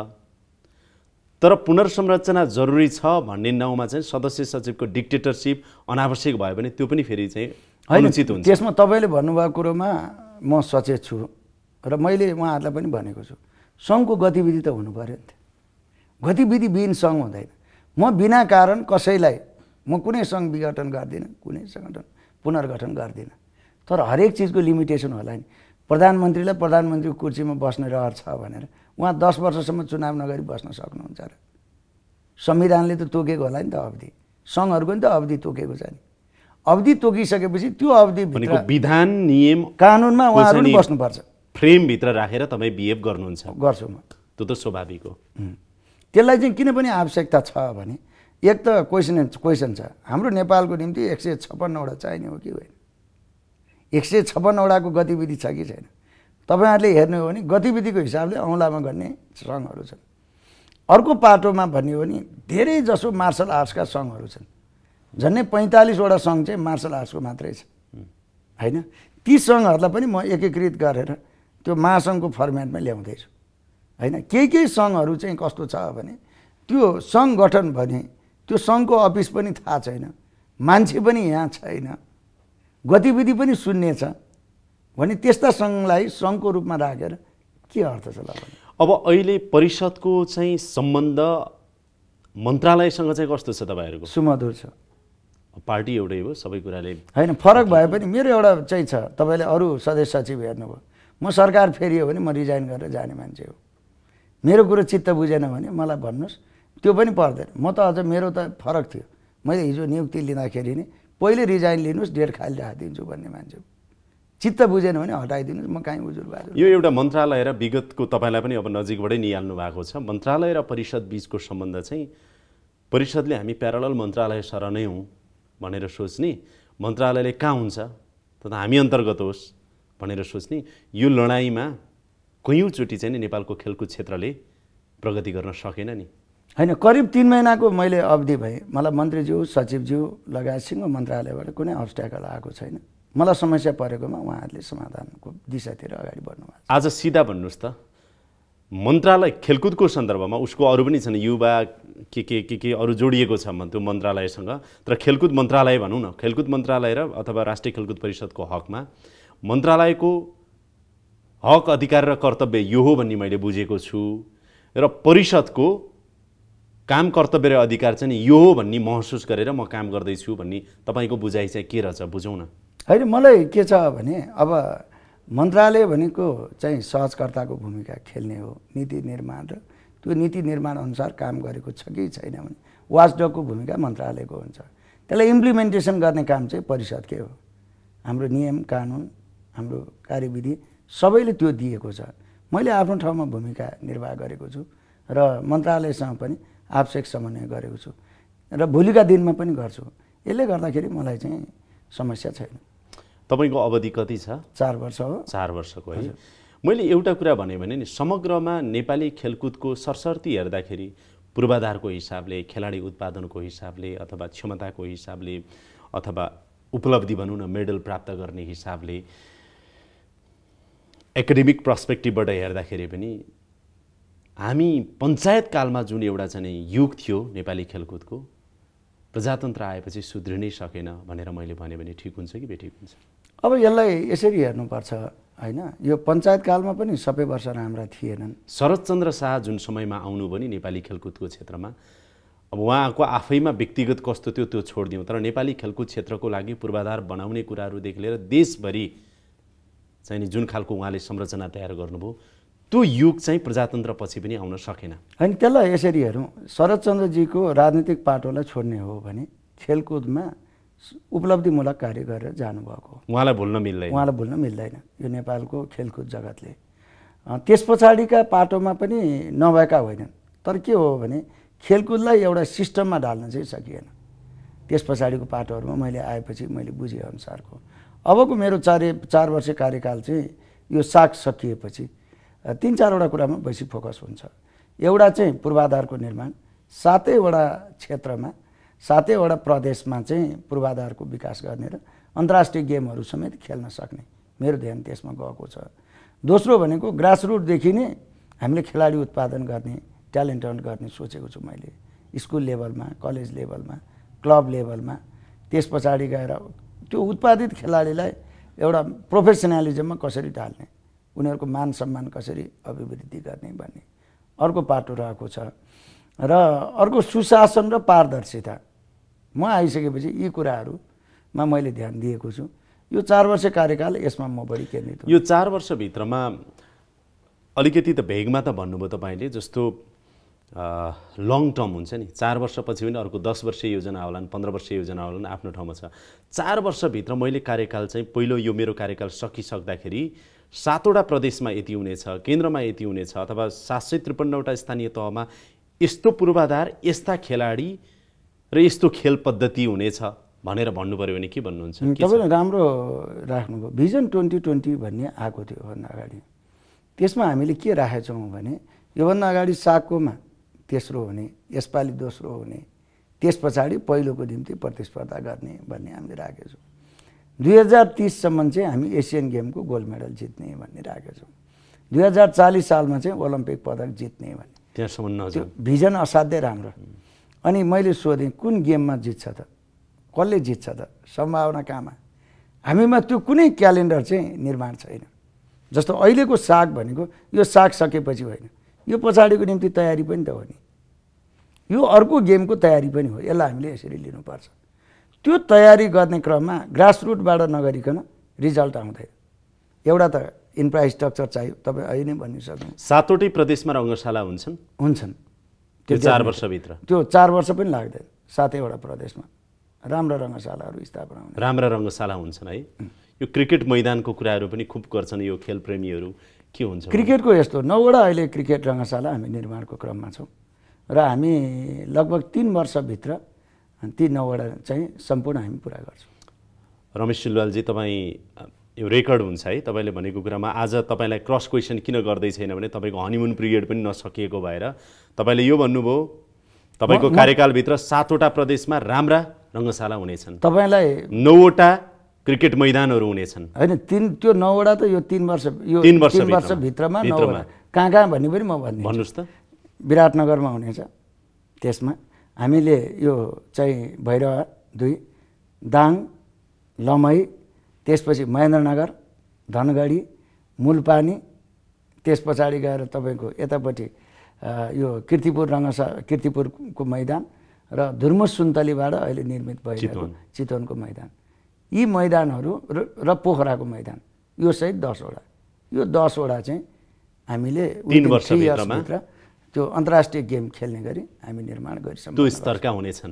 तर पुनर्संरचना जरुरी छ भन्ने नाउँमा चाहिँ सदस्य सचिवको डिक्टेटरसिप अनावश्यक भयो भने त्यो पनि फेरि चाहिँ अनुचित हुन्छ। त्यसमा तपाईँले भन्नुभएको कुरोमा म सचेत छु र मैले उहाँहरूलाई पनि भनेको छु, सङ्घको गतिविधि त हुनु पर्यो नि त। गतिविधिविहीन सङ्घ हुँदैन। म बिना कारण कसैलाई म कुनै सङ्घ विघटन गर्दिनँ, कुनै सङ्गठन पुनर्गठन गर्दिनँ। तर हरेक चिजको लिमिटेसन होला नि। प्रधानमन्त्रीलाई प्रधानमन्त्रीको कुर्सीमा बस्ने रहर छ भनेर उहाँ 10 वर्षसम्म चुनाव नगरी बस्न सक्नुहुन्छ र? संविधानले त तोकेको होला नि त अवधि, सङ्घहरूको नि त अवधि तोकेको छ नि। अवधि तोकिसकेपछि त्यो अवधिभित्र विधान नियम कानुनमा उहाँहरू पनि बस्नुपर्छ। फ्रेमभित्र राखेर तपाईँ बिहेभ गर्नुहुन्छ? गर्छु म, त्यो त स्वाभाविक हो। त्यसलाई चाहिँ किन पनि आवश्यकता छ भने एक त क्वेसन छ, हाम्रो नेपालको निम्ति 156वटा चाहिने हो कि होइन? 156वटाको गतिविधि छ कि छैन? तपाईँहरूले हेर्नु हो भने गतिविधिको हिसाबले औँलामा गर्ने सङ्घहरू छन्। अर्को पाटोमा भन्ने हो भने धेरै जसो मार्सल आर्ट्सका सङ्घहरू छन्, झन्डै 45वटा सङ्घ चाहिँ मार्सल आर्ट्सको मात्रै छ होइन? ती सङ्घहरूलाई पनि म एकीकृत गरेर त्यो महासङ्घको फर्मेटमा ल्याउँदैछु होइन? केही सङ्घहरू चाहिँ कस्तो छ भने त्यो सङ्घ गठन भने त्यो सङ्घको अफिस पनि थाहा छैन, मान्छे पनि यहाँ छैन, गतिविधि पनि शून्य छ भने त्यस्ता सङ्घलाई सङ्घको रूपमा राखेर के अर्थ छ ल? अब अहिले परिषदको चाहिँ सम्बन्ध मन्त्रालयसँग चाहिँ कस्तो छ तपाईँहरूको? सुमधुर छ। पार्टी एउटै हो, सबै कुराले होइन, फरक भए पनि मेरो एउटा चाहिँ छ। तपाईँले अरू सदस्य सचिव हेर्नुभयो, म सरकार फेरियो भने म रिजाइन गरेर जाने मान्छे हो। मेरो कुरो चित्त बुझेन भने मलाई भन्नुहोस्, त्यो पनि पर्दैन। म त अझ मेरो त फरक थियो, मैले हिजो नियुक्ति लिँदाखेरि नै पहिले रिजाइन लिनुहोस्, डेट खाली राखिदिन्छु भन्ने मान्छे हो। चित्त बुझेन भने हटाइदिनुहोस्, म कहीँ उजुर बाजुर। यो एउटा मन्त्रालय र विगतको तपाईँलाई पनि अब नजिकबाटै निहाल्नु भएको छ, मन्त्रालय र परिषद बीचको सम्बन्ध चाहिँ परिषदले हामी प्यारलल मन्त्रालय सर नै हौँ भनेर सोच्ने, मन्त्रालयले कहाँ हुन्छ त हामी अन्तर्गत होस् भनेर सोच्ने, यो लडाइँमा कयौँचोटि चाहिँ नेपालको खेलकुद क्षेत्रले प्रगति गर्न सकेन नि? होइन, करिब 3 महिनाको मैले अवधि भए, मलाई मन्त्रीज्यू सचिवज्यू लगायतसँग मन्त्रालयबाट कुनै अब्स्ट्याकल आएको छैन। मलाई समस्या परेकोमा उहाँहरूले समाधानको दिशातिर अगाडि बढ्नुभएको छ। आज सिधा भन्नुहोस् त, मन्त्रालय खेलकुदको सन्दर्भमा उसको अरू पनि छन्, युवा के अरू जोडिएको छ त्यो मन्त्रालयसँग, तर खेलकुद मन्त्रालय भनौँ न, खेलकुद मन्त्रालय र अथवा राष्ट्रिय खेलकुद परिषदको हकमा मन्त्रालयको हक अधिकार र कर्तव्य यो हो भन्ने मैले बुझेको छु र परिषदको काम कर्तव्य र अधिकार चाहिँ यो हो भन्ने महसुस गरेर म काम गर्दैछु भन्ने तपाईँको बुझाइ चाहिँ के रहेछ, बुझौँ न। होइन, मलाई के छ भने अब मन्त्रालय भनेको चाहिँ सहजकर्ताको भूमिका खेल्ने हो, नीति निर्माण र त्यो नीति निर्माण अनुसार काम गरेको छ कि छैन भने वाचडगको भूमिका मन्त्रालयको हुन्छ। त्यसलाई इम्प्लिमेन्टेसन गर्ने काम चाहिँ परिषदकै हो। हाम्रो नियम कानुन, हाम्रो कार्यविधि सबैले त्यो दिएको छ। मैले आफ्नो ठाउँमा भूमिका निर्वाह गरेको छु र मन्त्रालयसँग पनि आवश्यक समन्वय गरेको छु र भोलिका दिनमा पनि गर्छु। यसले गर्दाखेरि मलाई चाहिँ समस्या छैन। तपाईँको अवधि कति छ? 4 वर्ष हो। 4 वर्षको है। मैले एउटा कुरा भने नि समग्रमा नेपाली खेलकुदको सरसर्ती हेर्दाखेरि पूर्वाधारको हिसाबले, खेलाडी उत्पादनको हिसाबले अथवा क्षमताको हिसाबले अथवा उपलब्धि भनौँ न मेडल प्राप्त गर्ने हिसाबले एकाडेमिक पर्सपेक्टिभबाट हेर्दाखेरि पनि हामी पञ्चायत कालमा जुन एउटा चाहिँ युग थियो नेपाली खेलकुदको, प्रजातन्त्र आएपछि सुध्रिनै सकेन भनेर मैले भने भने ठिक हुन्छ कि बेठिक हुन्छ? अब यसलाई यसरी हेर्नुपर्छ हैन, यो पञ्चायत कालमा पनि सबै वर्ष राम्रा थिएनन्। शरदचन्द्र शाह जुन समयमा आउनुभयो नि नेपाली खेलकुदको क्षेत्रमा, अब उहाँको आफैमा व्यक्तिगत कस्तो थियो त्यो छोडिदिउँ, तर नेपाली खेलकुद क्षेत्रको लागि पूर्वाधार बनाउने कुराहरूदेखि लिएर देशभरि चाहिँ नि जुन खालको उहाँले संरचना तयार गर्नुभयो त्यो युग चाहिँ प्रजातन्त्रपछि पनि आउन सकेन। होइन, त्यसलाई यसरी हेरौँ, शरदचन्द्रजीको राजनीतिक पाटोलाई छोड्ने हो भने खेलकुदमा उपलब्धिमूलक कार्य गरेर जानुभएको, उहाँलाई भुल्न मिल्दैन। उहाँलाई भुल्न मिल्दैन यो नेपालको खेलकुद जगतले। त्यस पछाडिका पाटोमा पनि नभएका होइनन्, तर के हो भने खेलकुदलाई एउटा सिस्टममा ढाल्न चाहिँ सकिएन। त्यस पछाडिको पाटोहरूमा मैले आएपछि मैले बुझेअनुसारको अबको मेरो 4 वर्ष कार्यकाल चाहिँ यो साग सकिएपछि 3-4वटा कुरामा बेसी फोकस हुन्छ। एउटा चाहिँ पूर्वाधारको निर्माण, 7वटा क्षेत्रमा 7वटा प्रदेशमा चाहिँ पूर्वाधारको विकास गर्ने र अन्तर्राष्ट्रिय गेमहरू समेत खेल्न सक्ने मेरो ध्यान त्यसमा गएको छ। दोस्रो भनेको ग्रासरुटदेखि नै हामीले खेलाडी उत्पादन गर्ने, ट्यालेन्ट हन्ट गर्ने सोचेको छु मैले, स्कुल लेभलमा, कलेज लेभलमा, क्लब लेभलमा। त्यस पछाडि गएर त्यो उत्पादित खेलाडीलाई एउटा प्रोफेसनलिजममा कसरी ढाल्ने, उनीहरूको मान सम्मान कसरी अभिवृद्धि गर्ने भन्ने अर्को पाटो रहेको छ। र अर्को सुशासन र पारदर्शिता, म आइसकेपछि यी कुराहरूमा मैले ध्यान दिएको छु। यो 4 वर्ष कार्यकाल यसमा म बढी केन्द्रित हुँ। यो 4 वर्षभित्रमा अलिकति त भेगमा त भन्नुभयो तपाईँले, जस्तो लङ टर्म हुन्छ नि, 4 वर्षपछि पनि अर्को 10 वर्षीय योजना होलान्, 15 वर्षीय योजना होलान्, आफ्नो ठाउँमा छ। 4 वर्षभित्र मैले कार्यकाल चाहिँ पहिलो यो मेरो कार्यकाल सकिसक्दाखेरि 7वटा प्रदेशमा यति हुनेछ, केन्द्रमा यति हुनेछ, अथवा 753वटा स्थानीय तहमा यस्तो पूर्वाधार, यस्ता खेलाडी र यस्तो खेल पद्धति हुनेछ भनेर भन्नु पर्यो भने के भन्नुहुन्छ? तपाईँले राम्रो राख्नुभयो। भिजन 2020 भन्ने आएको थियो योभन्दा अगाडि। त्यसमा हामीले के राखेछौँ भने योभन्दा अगाडि सागकोमा तेस्रो हुने, यसपालि दोस्रो हुने, त्यस पछाडि पहिलोको निम्ति प्रतिस्पर्धा गर्ने भन्ने हामीले राखेछौँ। 2030सम्म चाहिँ हामी एसियन गेमको गोल्ड मेडल जित्ने भन्ने राखेछौँ। 2040 सालमा चाहिँ ओलम्पिक पदक जित्ने भन्ने। त्यहाँसम्म त्यो भिजन असाध्यै राम्रो। अनि मैले सोधेँ कुन गेममा जित्छ त, कसले जित्छ त, सम्भावना कहाँमा? हामीमा त्यो कुनै क्यालेन्डर चाहिँ निर्माण छैन। जस्तो अहिलेको साग भनेको यो साग सकेपछि होइन, यो पछाडिको निम्ति तयारी पनि त हो नि, यो अर्को गेमको तयारी पनि हो। यसलाई हामीले यसरी लिनुपर्छ। त्यो तयारी गर्ने क्रममा ग्रासरुटबाट नगरिकन रिजल्ट आउँदैन। एउटा त इन्फ्रास्ट्रक्चर चाहियो, तपाईँ अहिले नै भनिसक्नु। 7वटै प्रदेशमा रङ्गशाला हुन्छन् त्यो 4 वर्षभित्र? त्यो 4 वर्ष पनि लाग्दैन। 7वटा प्रदेशमा राम्रा रङ्गशालाहरू स्थापना हुन्, राम्रा रङ्गशाला हुन्छन् है। यो क्रिकेट मैदानको कुराहरू पनि खुब गर्छन् यो खेलप्रेमीहरू, के हुन्छ? क्रिकेटको यस्तो 9वटा अहिले क्रिकेट रङ्गशाला हामी निर्माणको क्रममा छौँ र हामी लगभग 3 वर्षभित्र ती 9वटा चाहिँ सम्पूर्ण हामी पुरा गर्छौँ। रमेश सिलवालजी, तपाईँ यो रेकर्ड हुन्छ है, तपाईँले भनेको कुरामा आज तपाईँलाई क्रस क्वेसन किन गर्दै छैन भने तपाईँको हनीमुन पिरियड पनि नसकिएको भएर तपाईँले यो भन्नुभयो तपाईँको कार्यकालभित्र 7वटा प्रदेशमा राम्रा रङ्गशाला हुनेछन्, तपाईँलाई 9वटा क्रिकेट मैदानहरू हुनेछन्। होइन, त्यो 9वटा त यो 3 वर्ष, यो 3 वर्षभित्रमा 9वटा कहाँ कहाँ भन्ने पनि म भन्नुहोस् त। विराटनगरमा हुनेछ, त्यसमा हामीले यो चाहिँ भैरवा 2, दाङ, लमही, त्यसपछि महेन्द्रनगर, धनगढी, मुलपानी, त्यस पछाडि गएर तपाईँको यतापट्टि यो किर्तिपुरको मैदान र धुर्मुस सुन्तलीबाट अहिले निर्मित भइरहेको चितवनको मैदान, यी मैदानहरू र पोखराको मैदान, यो सहित 10वटा। यो 10वटा चाहिँ हामीले 3 वर्षभित्र त्यो अन्तर्राष्ट्रिय गेम खेल्ने गरी हामी निर्माण गरिसक्छौँ। त्यो स्तरका हुनेछन्।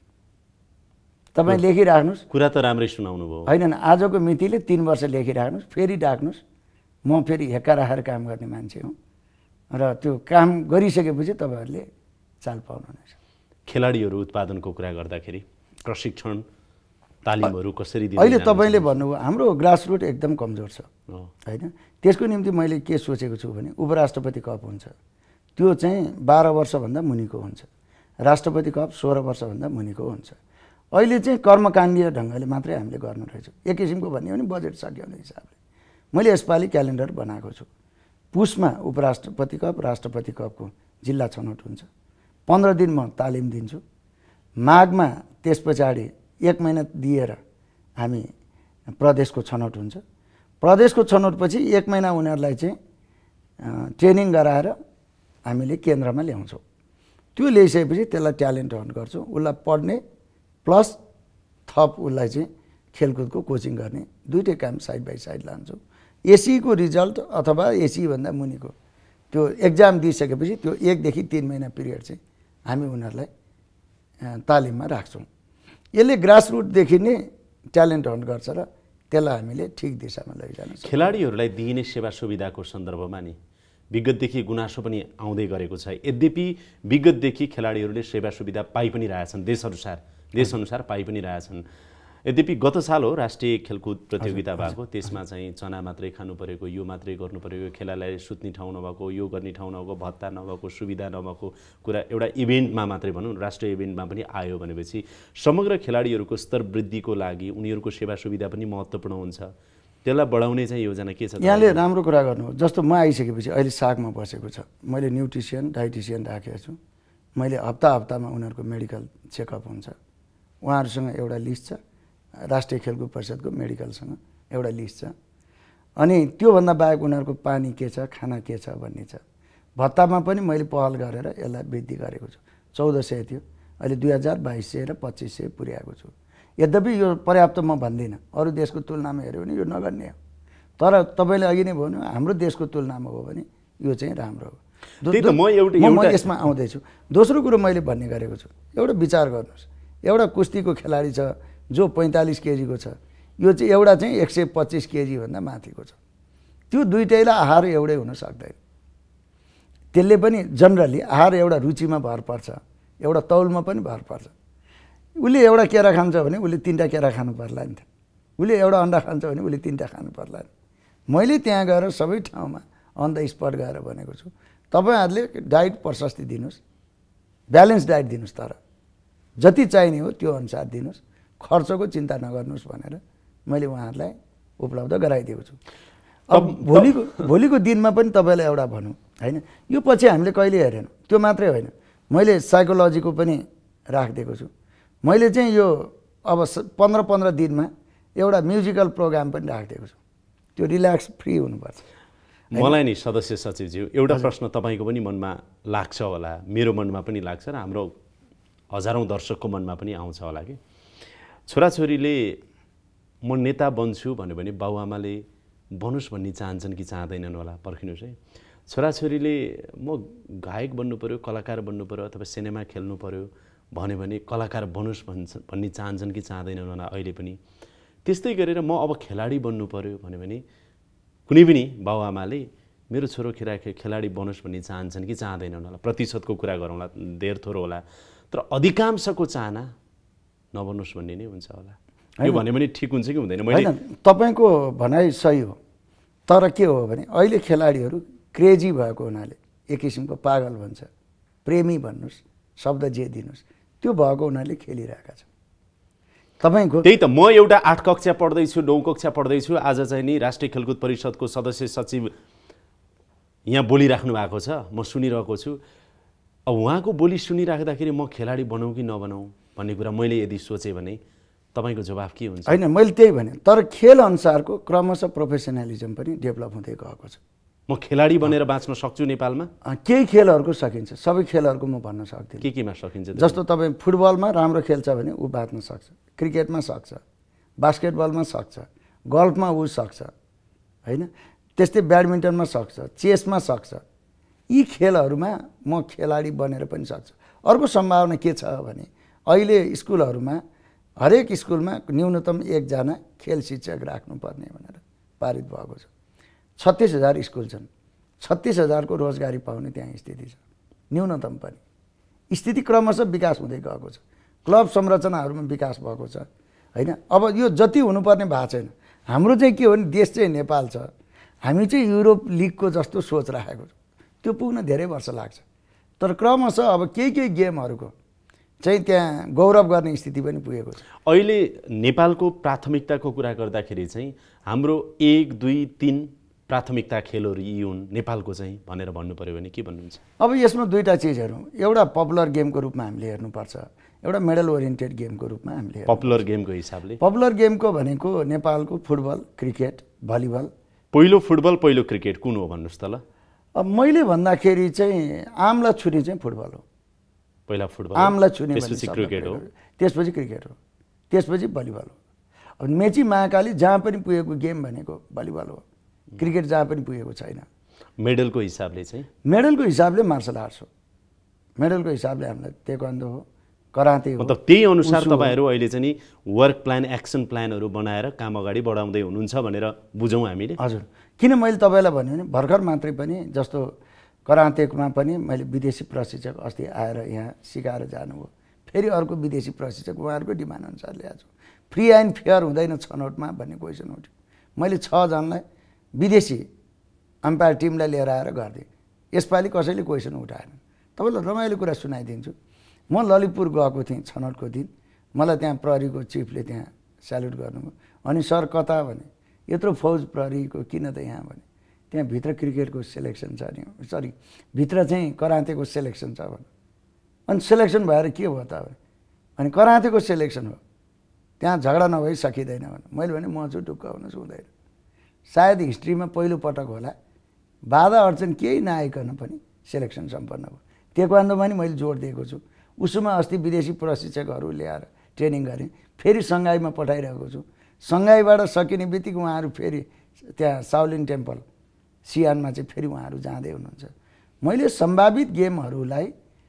तपाईँ लेखिराख्नुहोस्। कुरा त राम्रै सुनाउनु भयो। होइन, आजको मितिले 3 वर्ष लेखिराख्नुहोस्, फेरि राख्नुहोस्। म फेरि हेक्का राखेर काम गर्ने मान्छे हुँ र त्यो काम गरिसकेपछि तपाईँहरूले चाल पाउनुहुनेछ। खेलाडीहरू उत्पादनको कुरा गर्दाखेरि प्रशिक्षण तालिमहरू कसरी दिनु अहिले तपाईँले भन्नुभयो हाम्रो ग्रासरुट एकदम कमजोर छ होइन। त्यसको निम्ति मैले के सोचेको छु भने उपराष्ट्रपति कप हुन्छ, त्यो चाहिँ 12 वर्षभन्दा मुनिको हुन्छ, राष्ट्रपति कप 16 वर्षभन्दा मुनिको हुन्छ। अहिले चाहिँ कर्मकाण्डीय ढङ्गले मात्रै हामीले गर्नु रहेछौँ। एक किसिमको भन्यो भने बजेट सकिने हिसाबले मैले यसपालि क्यालेन्डर बनाएको छु। पुसमा उपराष्ट्रपति कप राष्ट्रपति कपको जिल्ला छनौट हुन्छ, 15 दिन म तालिम दिन्छु। माघमा त्यस पछाडि 1 महिना दिएर हामी प्रदेशको छनौट हुन्छ। प्रदेशको छनौटपछि 1 महिना उनीहरूलाई चाहिँ ट्रेनिङ गराएर हामीले केन्द्रमा ल्याउँछौँ। त्यो ल्याइसकेपछि त्यसलाई ट्यालेन्ट हन्ट गर्छौँ, उसलाई पढ्ने प्लस थप उसलाई चाहिँ खेलकुदको कोचिङ गर्ने, दुइटै काम साइड बाई साइड लान्छौँ। एसीको रिजल्ट अथवा एसीभन्दा मुनिको त्यो एक्जाम दिइसकेपछि त्यो 1 देखि 3 महिना पिरियड चाहिँ हामी उनीहरूलाई तालिममा राख्छौँ। यसले ग्रासरुटदेखि नै ट्यालेन्ट हन्ट गर्छ र त्यसलाई हामीले ठिक दिशामा लैजान सक्छौँ। खेलाडीहरूलाई दिइने सेवा सुविधाको सन्दर्भमा नि विगतदेखि गुनासो पनि आउँदै गरेको छ। यद्यपि विगतदेखि खेलाडीहरूले सेवा सुविधा पाइ पनि रहेछन्, देशअनुसार पाइ पनि रहेछन्। यद्यपि गत साल हो राष्ट्रिय खेलकुद प्रतियोगिता भएको, त्यसमा चाहिँ चना मात्रै खानु परेको, यो मात्रै गर्नु परेको, खेलाडीलाई सुत्ने ठाउँ नभएको, यो गर्ने ठाउँ नभएको, भत्ता नभएको, सुविधा नभएको कुरा एउटा इभेन्टमा मात्रै भनौँ, राष्ट्रिय इभेन्टमा पनि आयो भनेपछि समग्र खेलाडीहरूको स्तर वृद्धिको लागि उनीहरूको सेवा सुविधा पनि महत्त्वपूर्ण हुन्छ। त्यसलाई बढाउने चाहिँ योजना के छ? यहाँले राम्रो कुरा गर्नु। जस्तो म आइसकेपछि अहिले सागमा बसेको छ, मैले न्युट्रिसियन डाइटिसियन राखेको छु। मैले हप्तामा उनीहरूको मेडिकल चेकअप हुन्छ, उहाँहरूसँग एउटा लिस्ट छ, राष्ट्रिय खेलकुद परिषदको मेडिकलसँग एउटा लिस्ट छ। अनि त्योभन्दा बाहेक उनीहरूको पानी के छ, खाना के छ भन्ने छ। भत्तामा पनि मैले पहल गरेर यसलाई वृद्धि गरेको छु। 1400 थियो, अहिले 2200 र 2500 पुर्याएको छु। यद्यपि यो पर्याप्त म भन्दिनँ, अरू देशको तुलनामा हेऱ्यो भने यो नगर्ने हो। तर तपाईँले अघि नै भन्नु हाम्रो देशको तुलनामा हो भने यो चाहिँ राम्रो हो। म यसमा आउँदैछु। दोस्रो कुरो मैले भन्ने गरेको छु, एउटा विचार गर्नुहोस्, एउटा कुस्तीको खेलाडी छ जो 45 केजीको छ, यो चाहिँ एउटा चाहिँ 125 केजीभन्दा माथिको छ। त्यो दुइटैलाई आहार एउटै हुन सक्दैन। त्यसले पनि जनरली आहार एउटा रुचिमा भर पर्छ, एउटा तौलमा पनि भर पर्छ। उसले एउटा केरा खान्छ भने उसले 3टा केरा खानु पर्ला नि त, उसले एउटा अन्डा खान्छ भने उसले 3टा खानु पर्ला नि। मैले त्यहाँ गएर सबै ठाउँमा अन द स्पट गएर भनेको छु, तपाईँहरूले डाइट प्रशस्ति दिनुहोस्, ब्यालेन्स डाइट दिनुहोस्, तर जति चाहिने हो त्यो अनुसार दिनुहोस्, खर्चको चिन्ता नगर्नुहोस् भनेर मैले उहाँहरूलाई उपलब्ध गराइदिएको छु। अब भोलिको दिनमा पनि तपाईँलाई एउटा भनौँ होइन, यो पछि हामीले कहिले हेरेनौँ, त्यो मात्रै होइन, मैले साइकोलोजीको पनि राखिदिएको छु। मैले चाहिँ यो अब 15 दिनमा एउटा म्युजिकल प्रोग्राम पनि राखिदिएको छु, त्यो रिल्याक्स फ्री हुनुपर्छ। मलाई नि सदस्य सचिवज्यू एउटा प्रश्न तपाईँको पनि मनमा लाग्छ होला, मेरो मनमा पनि लाग्छ र हाम्रो हजारौँ दर्शकको मनमा पनि आउँछ होला कि छोराछोरीले म नेता बन्छु भन्यो भने बाबुआमाले बनोस् भन्ने चाहन्छन् कि चाहँदैनन् होला? पर्खिनुहोस् है, छोराछोरीले म गायक बन्नु पऱ्यो, कलाकार बन्नु पऱ्यो अथवा सिनेमा खेल्नु पऱ्यो भन्यो भने कलाकार बनोस् भन्ने चाहन्छन् कि चाहँदैनन् होला? अहिले पनि त्यस्तै गरेर म अब खेलाडी बन्नु पऱ्यो भन्यो भने कुनै पनि बाबुआमाले मेरो छोरो खेलाडी बनोस् भन्ने चाहन्छन् कि चाहँदैनन् होला? प्रतिशतको कुरा गरौँला, धेर थोरो होला, तर अधिकांशको चाहना नबनोस् भन्ने नै हुन्छ होला। यो भन्यो भने ठिक हुन्छ कि हुँदैन? होइन, तपाईँको भनाइ सही हो, तर के हो भने अहिले खेलाडीहरू क्रेजी भएको हुनाले, एक किसिमको पागल भन्छ, प्रेमी भन्नुहोस्, शब्द जे दिनुहोस्, त्यो भएको हुनाले खेलिरहेका छन्। तपाईँको त्यही त म एउटा 8 कक्षा पढ्दैछु, 9 कक्षा पढ्दैछु, आज चाहिँ नि राष्ट्रिय खेलकुद परिषदको सदस्य सचिव यहाँ बोलिराख्नु भएको छ, म सुनिरहेको छु। अब उहाँको बोली सुनिराख्दाखेरि म खेलाडी बनाऊँ कि नबनाऊँ भन्ने कुरा मैले यदि सोचेँ भने तपाईँको जवाफ के हुन्छ? होइन, मैले त्यही भने, तर खेल अनुसारको क्रमशः प्रोफेसनलिजम पनि डेभलप हुँदै गएको छ। म खेलाडी बनेर बाँच्न सक्छु नेपालमा? केही खेलहरूको सकिन्छ, सबै खेलहरूको म भन्न सक्दिनँ। केमा सकिन्छ? जस्तो तपाईँ फुटबलमा राम्रो खेल्छ भने ऊ बाँच्न सक्छ, क्रिकेटमा सक्छ, बास्केटबलमा सक्छ, गल्फमा ऊ सक्छ होइन, त्यस्तै ब्याडमिन्टनमा सक्छ, चेसमा सक्छ। यी खेलहरूमा म खेलाडी बनेर पनि सक्छु। अर्को सम्भावना के छ भने अहिले स्कुलहरूमा हरेक स्कुलमा न्यूनतम 1 जना खेल शिक्षक राख्नुपर्ने भनेर पारित भएको छ। 36,000 स्कुल छन्, 36,000 को रोजगारी पाउने त्यहाँ स्थिति छ, न्यूनतम पनि। स्थिति क्रमशः विकास हुँदै गएको छ, क्लब संरचनाहरूमा विकास भएको छ। होइन। अब यो जति हुनुपर्ने भएको छैन। हाम्रो चाहिँ के हो भने देश चाहिँ नेपाल छ, हामी चाहिँ युरोप लिगको जस्तो सोच राखेको छ, त्यो पुग्न धेरै वर्ष लाग्छ। तर क्रमशः अब केही गेमहरूको चाहिँ त्यहाँ गौरव गर्ने स्थिति पनि पुगेको छ। अहिले नेपालको प्राथमिकताको कुरा गर्दाखेरि चाहिँ हाम्रो 1, 2, 3 प्राथमिकता खेलहरू यी हुन् नेपालको चाहिँ भनेर भन्नु पर्यो भने के भन्नुहुन्छ? अब यसमा दुईवटा चिजहरू, एउटा पपुलर गेमको रूपमा हामीले हेर्नुपर्छ, एउटा मेडल ओरिएन्टेड गेमको रूपमा हामीले। पपुलर गेमको हिसाबले पपुलर गेमको भनेको नेपालको फुटबल, क्रिकेट, भलिबल। पहिलो फुटबल, पहिलो क्रिकेट कुन हो भन्नुहोस् त ल? अब मैले भन्दाखेरि चाहिँ आमला छुने चाहिँ फुटबल हो। पहिला फुटबल, आमला छुने, त्यसपछि क्रिकेट हो, त्यसपछि क्रिकेट हो, त्यसपछि भलिबल हो। अब मेची महाकाली जहाँ पनि पुगेको गेम भनेको भलिबल हो, क्रिकेट जहाँ पनि पुगेको छैन। मेडलको हिसाबले चाहिँ? मेडलको हिसाबले मार्सल आर्ट्स हो, मेडलको हिसाबले हामीलाई ताइक्वान्डो हो, कराते हो। मतलब त्यही अनुसार तपाईँहरू अहिले चाहिँ नि वर्क प्लान, एक्सन प्लानहरू बनाएर काम अगाडि बढाउँदै हुनुहुन्छ भनेर बुझौँ हामीले? हजुर। किन मैले तपाईँलाई भन्यो भने भर्खर मात्रै पनि जस्तो करातेमा पनि मैले विदेशी प्रशिक्षक अस्ति आएर यहाँ सिकाएर जानुभयो, फेरि अर्को विदेशी प्रशिक्षक उहाँहरूको डिमान्ड अनुसार ल्याएको छु। फ्री एन्ड फेयर हुँदैन छनौटमा भन्ने क्वेसन उठ्यो, मैले 6 जनालाई विदेशी अम्पायर टिमलाई लिएर आएर गरिदिएँ। यसपालि कसैले क्वेसन उठाएन। तपाईँलाई रमाइलो कुरा सुनाइदिन्छु। म ललितपुर गएको थिएँ छनौटको दिन, मलाई त्यहाँ प्रहरीको चिफले त्यहाँ स्याल्युट गर्नुभयो। अनि सर कता भने, यत्रो फौज प्रहरीको किन त यहाँ भने, त्यहाँ भित्र क्रिकेटको सेलेक्सन छ नि, सरी भित्र चाहिँ करातेको सेलेक्सन छ भने। अनि सेलेक्सन भएर के भयो त अनि करातेको सेलेक्सन हो, त्यहाँ झगडा नभई सकिँदैन भने। मैले भने म छु ढुक्क हुनुहोस्, हुँदैन। सायद हिस्ट्रीमा पहिलो पटक होला बाधा अडचन केही नआइकन पनि सेलेक्सन सम्पन्न भयो। ताइक्वान्डोमा नि मैले जोड दिएको छु। उसमा अस्ति विदेशी प्रशिक्षकहरू ल्याएर ट्रेनिङ गरेँ, फेरि सङ्घाईमा पठाइरहेको छु। सङ्घाईबाट सकिने बित्तिकै उहाँहरू फेरि त्यहाँ साउलिन टेम्पल सियानमा चाहिँ फेरि उहाँहरू जाँदै हुनुहुन्छ। मैले सम्भावित गेमहरूलाई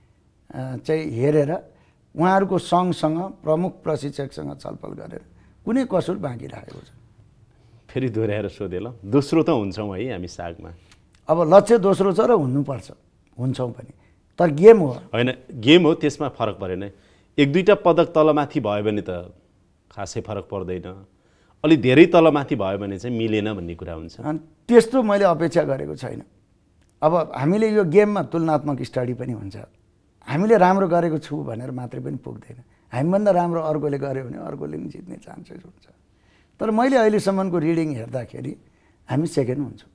चाहिँ हेरेर उहाँहरूको सङ्घसँग प्रमुख प्रशिक्षकसँग छलफल गरेर कुनै कसुर बाँकी राखेको छ। फेरि दोहोऱ्याएर सोधेँ ल, दोस्रो त हुन्छौँ है हामी सागमा? अब लक्ष्य दोस्रो छ र हुनुपर्छ, हुन्छौँ पनि, तर गेम हो होइन। गेम हो, त्यसमा फरक परेन। 1-2टा पदक तलमाथि भयो भने त खासै फरक पर्दैन, अलि धेरै तलमाथि भयो भने चाहिँ मिलेन भन्ने कुरा हुन्छ। अनि त्यस्तो मैले अपेक्षा गरेको छैन। अब हामीले यो गेममा तुलनात्मक स्टडी पनि हुन्छ। हामीले राम्रो गरेको छु भनेर मात्रै पनि पुग्दैन, हामीभन्दा राम्रो अर्कोले गर्यो भने अर्कोले पनि जित्ने चान्सेस हुन्छ। तर मैले अहिलेसम्मको रिडिङ हेर्दाखेरि हामी सेकेन्ड हुन्छौँ।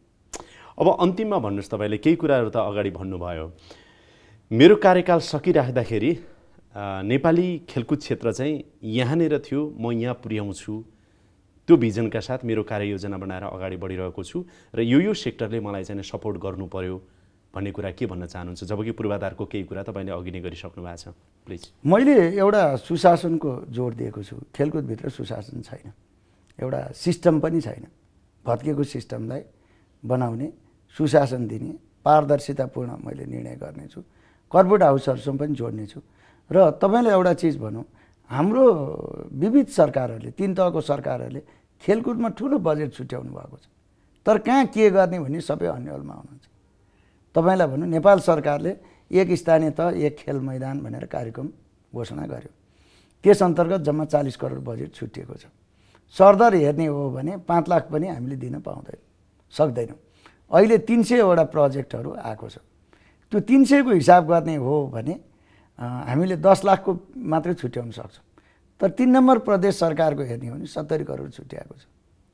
अब अन्तिममा भन्नुहोस्, तपाईँले केही कुराहरू त अगाडि भन्नुभयो। मेरो कार्यकाल सकिराख्दाखेरि नेपाली खेलकुद क्षेत्र चाहिँ यहाँनिर थियो, म यहाँ पुर्याउँछु, त्यो भिजनका साथ मेरो कार्ययोजना बनाएर अगाडि बढिरहेको छु र यो सेक्टरले मलाई चाहिँ सपोर्ट गर्नु पर्यो भन्ने कुरा के भन्न चाहनुहुन्छ? जबकि पूर्वाधारको केही कुरा तपाईँले अघि नै गरिसक्नु भएको छ, प्लिज। मैले एउटा सुशासनको जोड दिएको छु। खेलकुदभित्र सुशासन छैन, एउटा सिस्टम पनि छैन। भत्केको सिस्टमलाई बनाउने, सुशासन दिने, पारदर्शितापूर्ण मैले निर्णय गर्नेछु। कर्पोरेट हाउसहरूसँग पनि जोड्नेछु। र तपाईँलाई एउटा चिज भनौँ, हाम्रो विविध सरकारहरूले, 3 तहको सरकारहरूले खेलकुदमा ठुलो बजेट छुट्याउनु भएको छ, तर कहाँ के गर्ने भन्ने सबै अन्यलमा हुनुहुन्छ। तपाईँलाई भनौँ, नेपाल सरकारले 1 स्थानीय तह 1 खेल मैदान भनेर कार्यक्रम घोषणा गर्यो। त्यस अन्तर्गत जम्मा 40 करोड बजेट छुट्टिएको छ। सरदर हेर्ने हो भने 5 लाख पनि हामीले दिन सक्दैनौँ। अहिले 300वटा प्रोजेक्टहरू आएको छ। त्यो 300को हिसाब गर्ने हो भने हामीले 10 लाखको मात्रै छुट्याउन सक्छौँ। तर 3 नम्बर प्रदेश सरकारको हेर्ने हो भने 70 करोड छुट्याएको छ।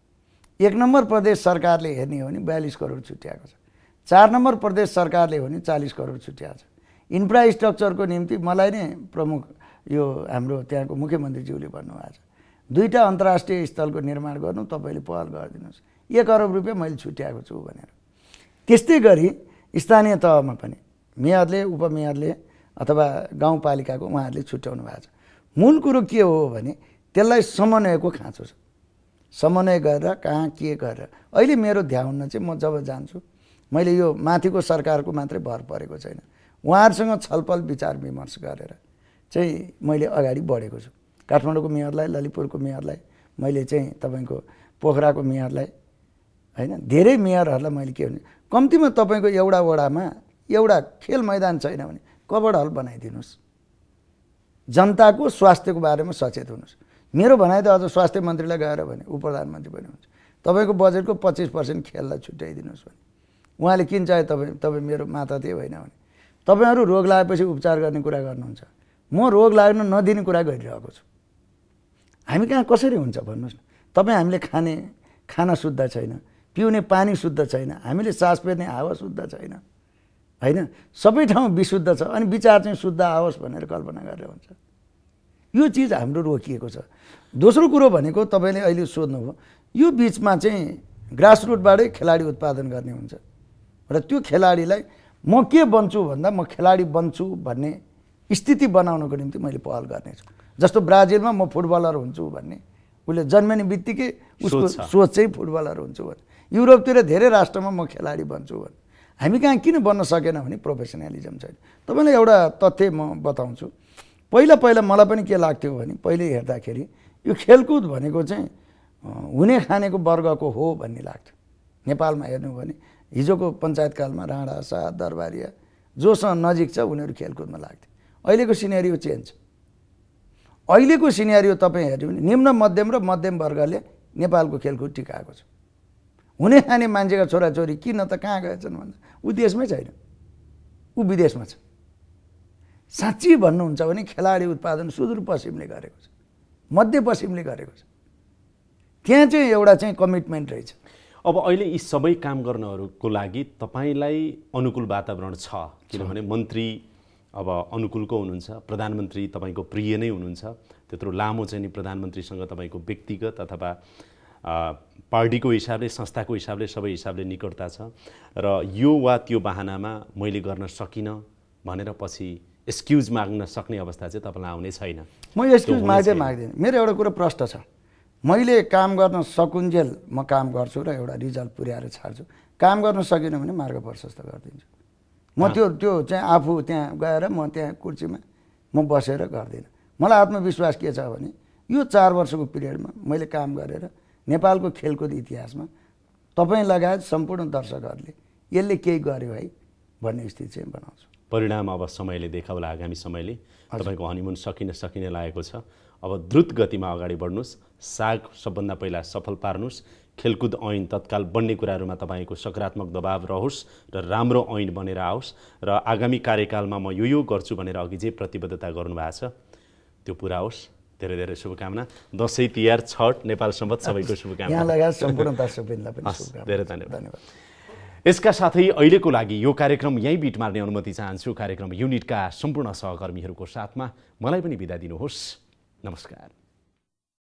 1 नम्बर प्रदेश सरकारले हेर्ने हो भने 42 करोड छुट्याएको छ। 4 नम्बर प्रदेश सरकारले हो भने 40 करोड छुट्याएको छ। इन्फ्रास्ट्रक्चरको निम्ति मलाई नै प्रमुख यो हाम्रो त्यहाँको मुख्यमन्त्रीज्यूले भन्नुभएको छ, 2टा अन्तर्राष्ट्रिय स्थलको निर्माण गर्नु, तपाईँले पहल गरिदिनुहोस्, 1 अरब रुपियाँ मैले छुट्याएको छु भनेर। त्यस्तै गरी स्थानीय तहमा पनि मेयरले, उपमेयरले अथवा गाउँपालिकाको उहाँहरूले छुट्याउनु भएको छ। मूल कुरो के हो भने त्यसलाई समन्वयको खाँचो छ। समन्वय गरेर कहाँ के गरेर अहिले मेरो ध्यान चाहिँ म जब जान्छु, मैले यो माथिको सरकारको मात्रै भर परेको छैन, उहाँहरूसँग छलफल विचार विमर्श गरेर चाहिँ मैले अगाडि बढेको छु। काठमाडौँको मेयरलाई, ललितपुरको मेयरलाई, मैले चाहिँ तपाईँको पोखराको मेयरलाई, होइन, धेरै मेयरहरूलाई मैले के भने कम्तीमा तपाईँको एउटा वडामा एउटा खेल मैदान छैन भने कबड हल बनाइदिनुहोस्, जनताको स्वास्थ्यको बारेमा सचेत हुनुहोस्। मेरो भनाइ त अझ स्वास्थ्य मन्त्रीलाई गएर भने उप प्रधानमन्त्री पनि हुन्छ, तपाईँको बजेटको 25% खेललाई छुट्याइदिनुहोस् भने उहाँले किन चाहे तपाईँ मेरो माता त्यही होइन भने तपाईँहरू रोग लागेपछि उपचार गर्ने कुरा गर्नुहुन्छ, म रोग लाग्न नदिने कुरा गरिरहेको छु। हामी कहाँ कसरी हुन्छ भन्नुहोस् न। तपाईँ हामीले खाना शुद्ध छैन, पिउने पानी शुद्ध छैन, हामीले सास फेर्ने हावा शुद्ध छैन होइन, सबै ठाउँ विशुद्ध छ, अनि विचार चाहिँ शुद्ध आओस् भनेर कल्पना गरेर हुन्छ। यो चिज हाम्रो रोकिएको छ। दोस्रो कुरो भनेको तपाईँले अहिले सोध्नुभयो, यो बिचमा चाहिँ ग्रासरुटबाटै खेलाडी उत्पादन गर्ने हुन्छ र त्यो खेलाडीलाई म के बन्छु भन्दा म खेलाडी बन्छु भन्ने स्थिति बनाउनको निम्ति मैले पहल गर्नेछु। जस्तो ब्राजिलमा म फुटबलर हुन्छु भन्ने, उसले जन्मिने बित्तिकै उसको सोच चाहिँ फुटबलर हुन्छु भन्ने। युरोपतिर धेरै राष्ट्रमा म खेलाडी बन्छु भन्ने। हामी कहाँ किन बन्न सकेन भने प्रोफेसनलिजम छैन। तपाईँलाई एउटा तथ्य म बताउँछु। पहिला मलाई पनि के लाग्थ्यो भने पहिले हेर्दाखेरि यो खेलकुद भनेको चाहिँ हुने खानेको वर्गको हो भन्ने लाग्थ्यो। नेपालमा हेर्नु भने हिजोको पञ्चायतकालमा राणा शाह दरबारिया जोसँग नजिक छ उनीहरू खेलकुदमा लाग्थ्यो। अहिलेको सिनेरियो चेन्ज। अहिलेको सिनेरियो तपाईँ हेर्नु भने निम्न मध्यम र मध्यम वर्गले नेपालको खेलकुद टिकाएको छ। हुने खाने मान्छेका छोराछोरी किन त कहाँ गएछन् भन्दा ऊ देशमै छैन, ऊ विदेशमा छ। साँच्ची भन्नुहुन्छ भने खेलाडी उत्पादन सुदूरपश्चिमले गरेको छ, मध्यपश्चिमले गरेको छ। त्यहाँ चाहिँ एउटा चाहिँ कमिटमेन्ट रहेछ। अब अहिले यी सबै काम गर्नहरूको लागि तपाईँलाई अनुकूल वातावरण छ, किनभने मन्त्री अब अनुकूलको हुनुहुन्छ, प्रधानमन्त्री तपाईँको प्रिय नै हुनुहुन्छ, त्यत्रो लामो चाहिँ नि प्रधानमन्त्रीसँग तपाईँको व्यक्तिगत अथवा पार्टीको हिसाबले संस्थाको हिसाबले सबै हिसाबले निकटता छ र यो वा त्यो बहानामा मैले गर्न सकिनँ भनेर पछि एक्सक्युज माग्न सक्ने अवस्था चाहिँ तपाईँलाई आउने छैन। म एक्सक्युज माग्दिनँ। मेरो एउटा कुरो प्रश्न छ, मैले काम गर्न सकुन्जेल म काम गर्छु र एउटा रिजल्ट पुर्याएर छाड्छु। काम गर्न सकिनँ भने मार्ग प्रशस्त गरिदिन्छु। म त्यो चाहिँ आफू त्यहाँ गएर म त्यहाँ कुर्सीमा म बसेर गर्दिनँ। मलाई आत्मविश्वास के छ भने यो 4 वर्षको पिरियडमा मैले काम गरेर नेपालको खेलकुद इतिहासमा तपाईँ लगायत सम्पूर्ण दर्शकहरूले यसले केही गर्यो है भन्ने स्थिति चाहिँ बनाउँछु। परिणाम अब समयले देखाउला। आगामी समयले तपाईँको हनीमुन सकिने लागेको छ। अब द्रुत गतिमा अगाडि बढ्नुहोस्, साग सबभन्दा पहिला सफल पार्नुहोस्, खेलकुद ऐन तत्काल बन्ने कुराहरूमा तपाईँको सकारात्मक दबाव रहोस् र राम्रो ऐन बनेर आओस् र आगामी कार्यकालमा म यो गर्छु भनेर अघि जे प्रतिबद्धता गर्नुभएको छ त्यो पुरा होस्। धेरै धेरै शुभकामना। दसैँ तिहार छठ नेपाल सम्बत सबैको शुभकामना। यहाँ लगायत सम्पूर्ण दर्शकवृन्दलाई पनि शुभकामना। धेरै धन्यवाद। यसका साथै अहिलेको लागि यो कार्यक्रम यहीँ बिट मार्ने अनुमति चाहन्छु। कार्यक्रम युनिटका सम्पूर्ण सहकर्मीहरूको साथमा मलाई पनि बिदा दिनुहोस्। नमस्कार।